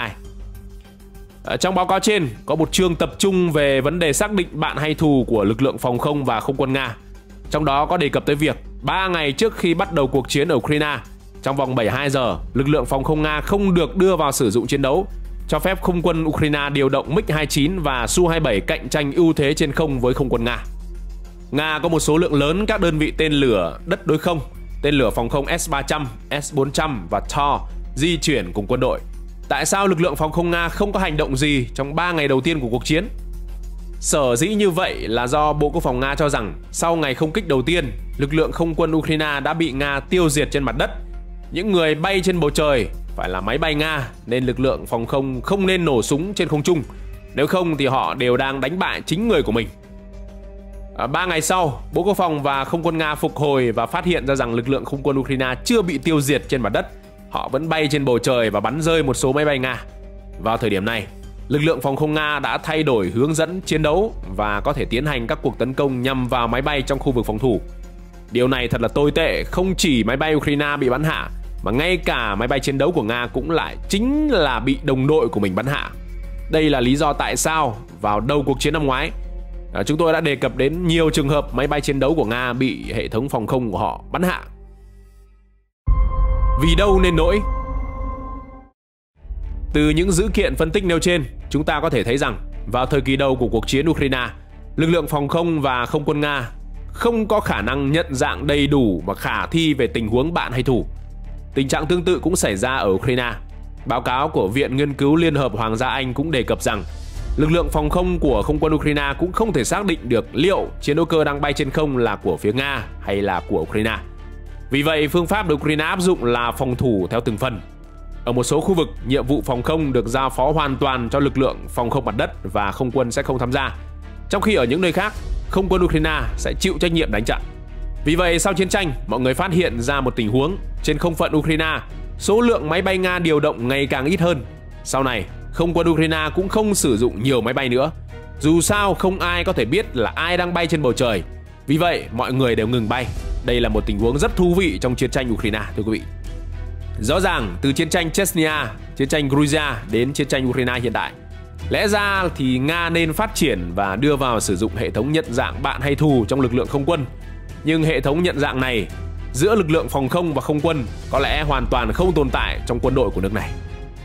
[SPEAKER 2] 2022. Trong báo cáo trên có một chương tập trung về vấn đề xác định bạn hay thù của lực lượng phòng không và không quân Nga. Trong đó có đề cập tới việc 3 ngày trước khi bắt đầu cuộc chiến ở Ukraine, trong vòng 72 giờ, lực lượng phòng không Nga không được đưa vào sử dụng chiến đấu, cho phép không quân Ukraine điều động MiG-29 và Su-27 cạnh tranh ưu thế trên không với không quân Nga. Nga có một số lượng lớn các đơn vị tên lửa đất đối không, tên lửa phòng không S-300, S-400 và Thor di chuyển cùng quân đội. Tại sao lực lượng phòng không Nga không có hành động gì trong 3 ngày đầu tiên của cuộc chiến? Sở dĩ như vậy là do Bộ Quốc phòng Nga cho rằng sau ngày không kích đầu tiên, lực lượng không quân Ukraine đã bị Nga tiêu diệt trên mặt đất. Những người bay trên bầu trời phải là máy bay Nga nên lực lượng phòng không không nên nổ súng trên không trung. Nếu không thì họ đều đang đánh bại chính người của mình. 3 ngày sau, Bộ Quốc phòng và Không quân Nga phục hồi và phát hiện ra rằng lực lượng không quân Ukraine chưa bị tiêu diệt trên mặt đất. Họ vẫn bay trên bầu trời và bắn rơi một số máy bay Nga. Vào thời điểm này, lực lượng phòng không Nga đã thay đổi hướng dẫn chiến đấu và có thể tiến hành các cuộc tấn công nhằm vào máy bay trong khu vực phòng thủ. Điều này thật là tồi tệ, không chỉ máy bay Ukraine bị bắn hạ, mà ngay cả máy bay chiến đấu của Nga cũng lại chính là bị đồng đội của mình bắn hạ. Đây là lý do tại sao vào đầu cuộc chiến năm ngoái, chúng tôi đã đề cập đến nhiều trường hợp máy bay chiến đấu của Nga bị hệ thống phòng không của họ bắn hạ. Vì đâu nên nỗi? Từ những dữ kiện phân tích nêu trên, chúng ta có thể thấy rằng vào thời kỳ đầu của cuộc chiến Ukraine, lực lượng phòng không và không quân Nga không có khả năng nhận dạng đầy đủ và khả thi về tình huống bạn hay thủ. Tình trạng tương tự cũng xảy ra ở Ukraine. Báo cáo của Viện Nghiên cứu Liên hợp Hoàng gia Anh cũng đề cập rằng lực lượng phòng không của không quân Ukraine cũng không thể xác định được liệu chiến đấu cơ đang bay trên không là của phía Nga hay là của Ukraine. Vì vậy, phương pháp được Ukraine áp dụng là phòng thủ theo từng phần. Ở một số khu vực, nhiệm vụ phòng không được giao phó hoàn toàn cho lực lượng phòng không mặt đất và không quân sẽ không tham gia. Trong khi ở những nơi khác, không quân Ukraine sẽ chịu trách nhiệm đánh trận. Vì vậy, sau chiến tranh, mọi người phát hiện ra một tình huống trên không phận Ukraine, số lượng máy bay Nga điều động ngày càng ít hơn. Sau này, không quân Ukraine cũng không sử dụng nhiều máy bay nữa. Dù sao, không ai có thể biết là ai đang bay trên bầu trời. Vì vậy, mọi người đều ngừng bay. Đây là một tình huống rất thú vị trong chiến tranh Ukraine, thưa quý vị. Rõ ràng, từ chiến tranh Chechnya, chiến tranh Georgia đến chiến tranh Ukraine hiện tại, lẽ ra thì Nga nên phát triển và đưa vào sử dụng hệ thống nhận dạng bạn hay thù trong lực lượng không quân. Nhưng hệ thống nhận dạng này giữa lực lượng phòng không và không quân có lẽ hoàn toàn không tồn tại trong quân đội của nước này.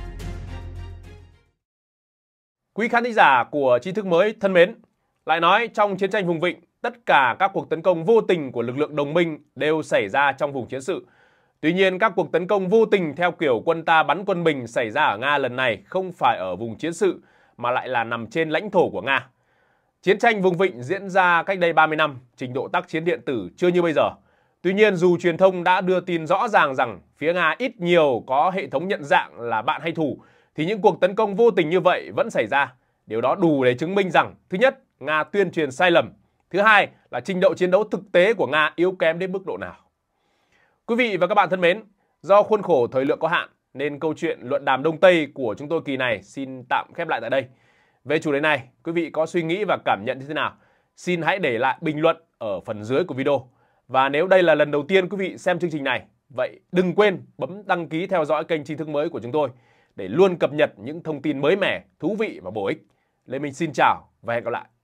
[SPEAKER 1] Quý khán thính giả của Tri Thức Mới thân mến, lại nói trong chiến tranh vùng vịnh, tất cả các cuộc tấn công vô tình của lực lượng đồng minh đều xảy ra trong vùng chiến sự. Tuy nhiên, các cuộc tấn công vô tình theo kiểu quân ta bắn quân mình xảy ra ở Nga lần này không phải ở vùng chiến sự mà lại là nằm trên lãnh thổ của Nga. Chiến tranh vùng vịnh diễn ra cách đây 30 năm, trình độ tác chiến điện tử chưa như bây giờ. Tuy nhiên, dù truyền thông đã đưa tin rõ ràng rằng phía Nga ít nhiều có hệ thống nhận dạng là bạn hay thù, thì những cuộc tấn công vô tình như vậy vẫn xảy ra. Điều đó đủ để chứng minh rằng, thứ nhất, Nga tuyên truyền sai lầm. Thứ hai là trình độ chiến đấu thực tế của Nga yếu kém đến mức độ nào. Quý vị và các bạn thân mến, do khuôn khổ thời lượng có hạn nên câu chuyện luận đàm Đông Tây của chúng tôi kỳ này xin tạm khép lại tại đây. Về chủ đề này, quý vị có suy nghĩ và cảm nhận như thế nào? Xin hãy để lại bình luận ở phần dưới của video. Và nếu đây là lần đầu tiên quý vị xem chương trình này, vậy đừng quên bấm đăng ký theo dõi kênh Tri Thức Mới của chúng tôi để luôn cập nhật những thông tin mới mẻ, thú vị và bổ ích. Lê Minh xin chào và hẹn gặp lại.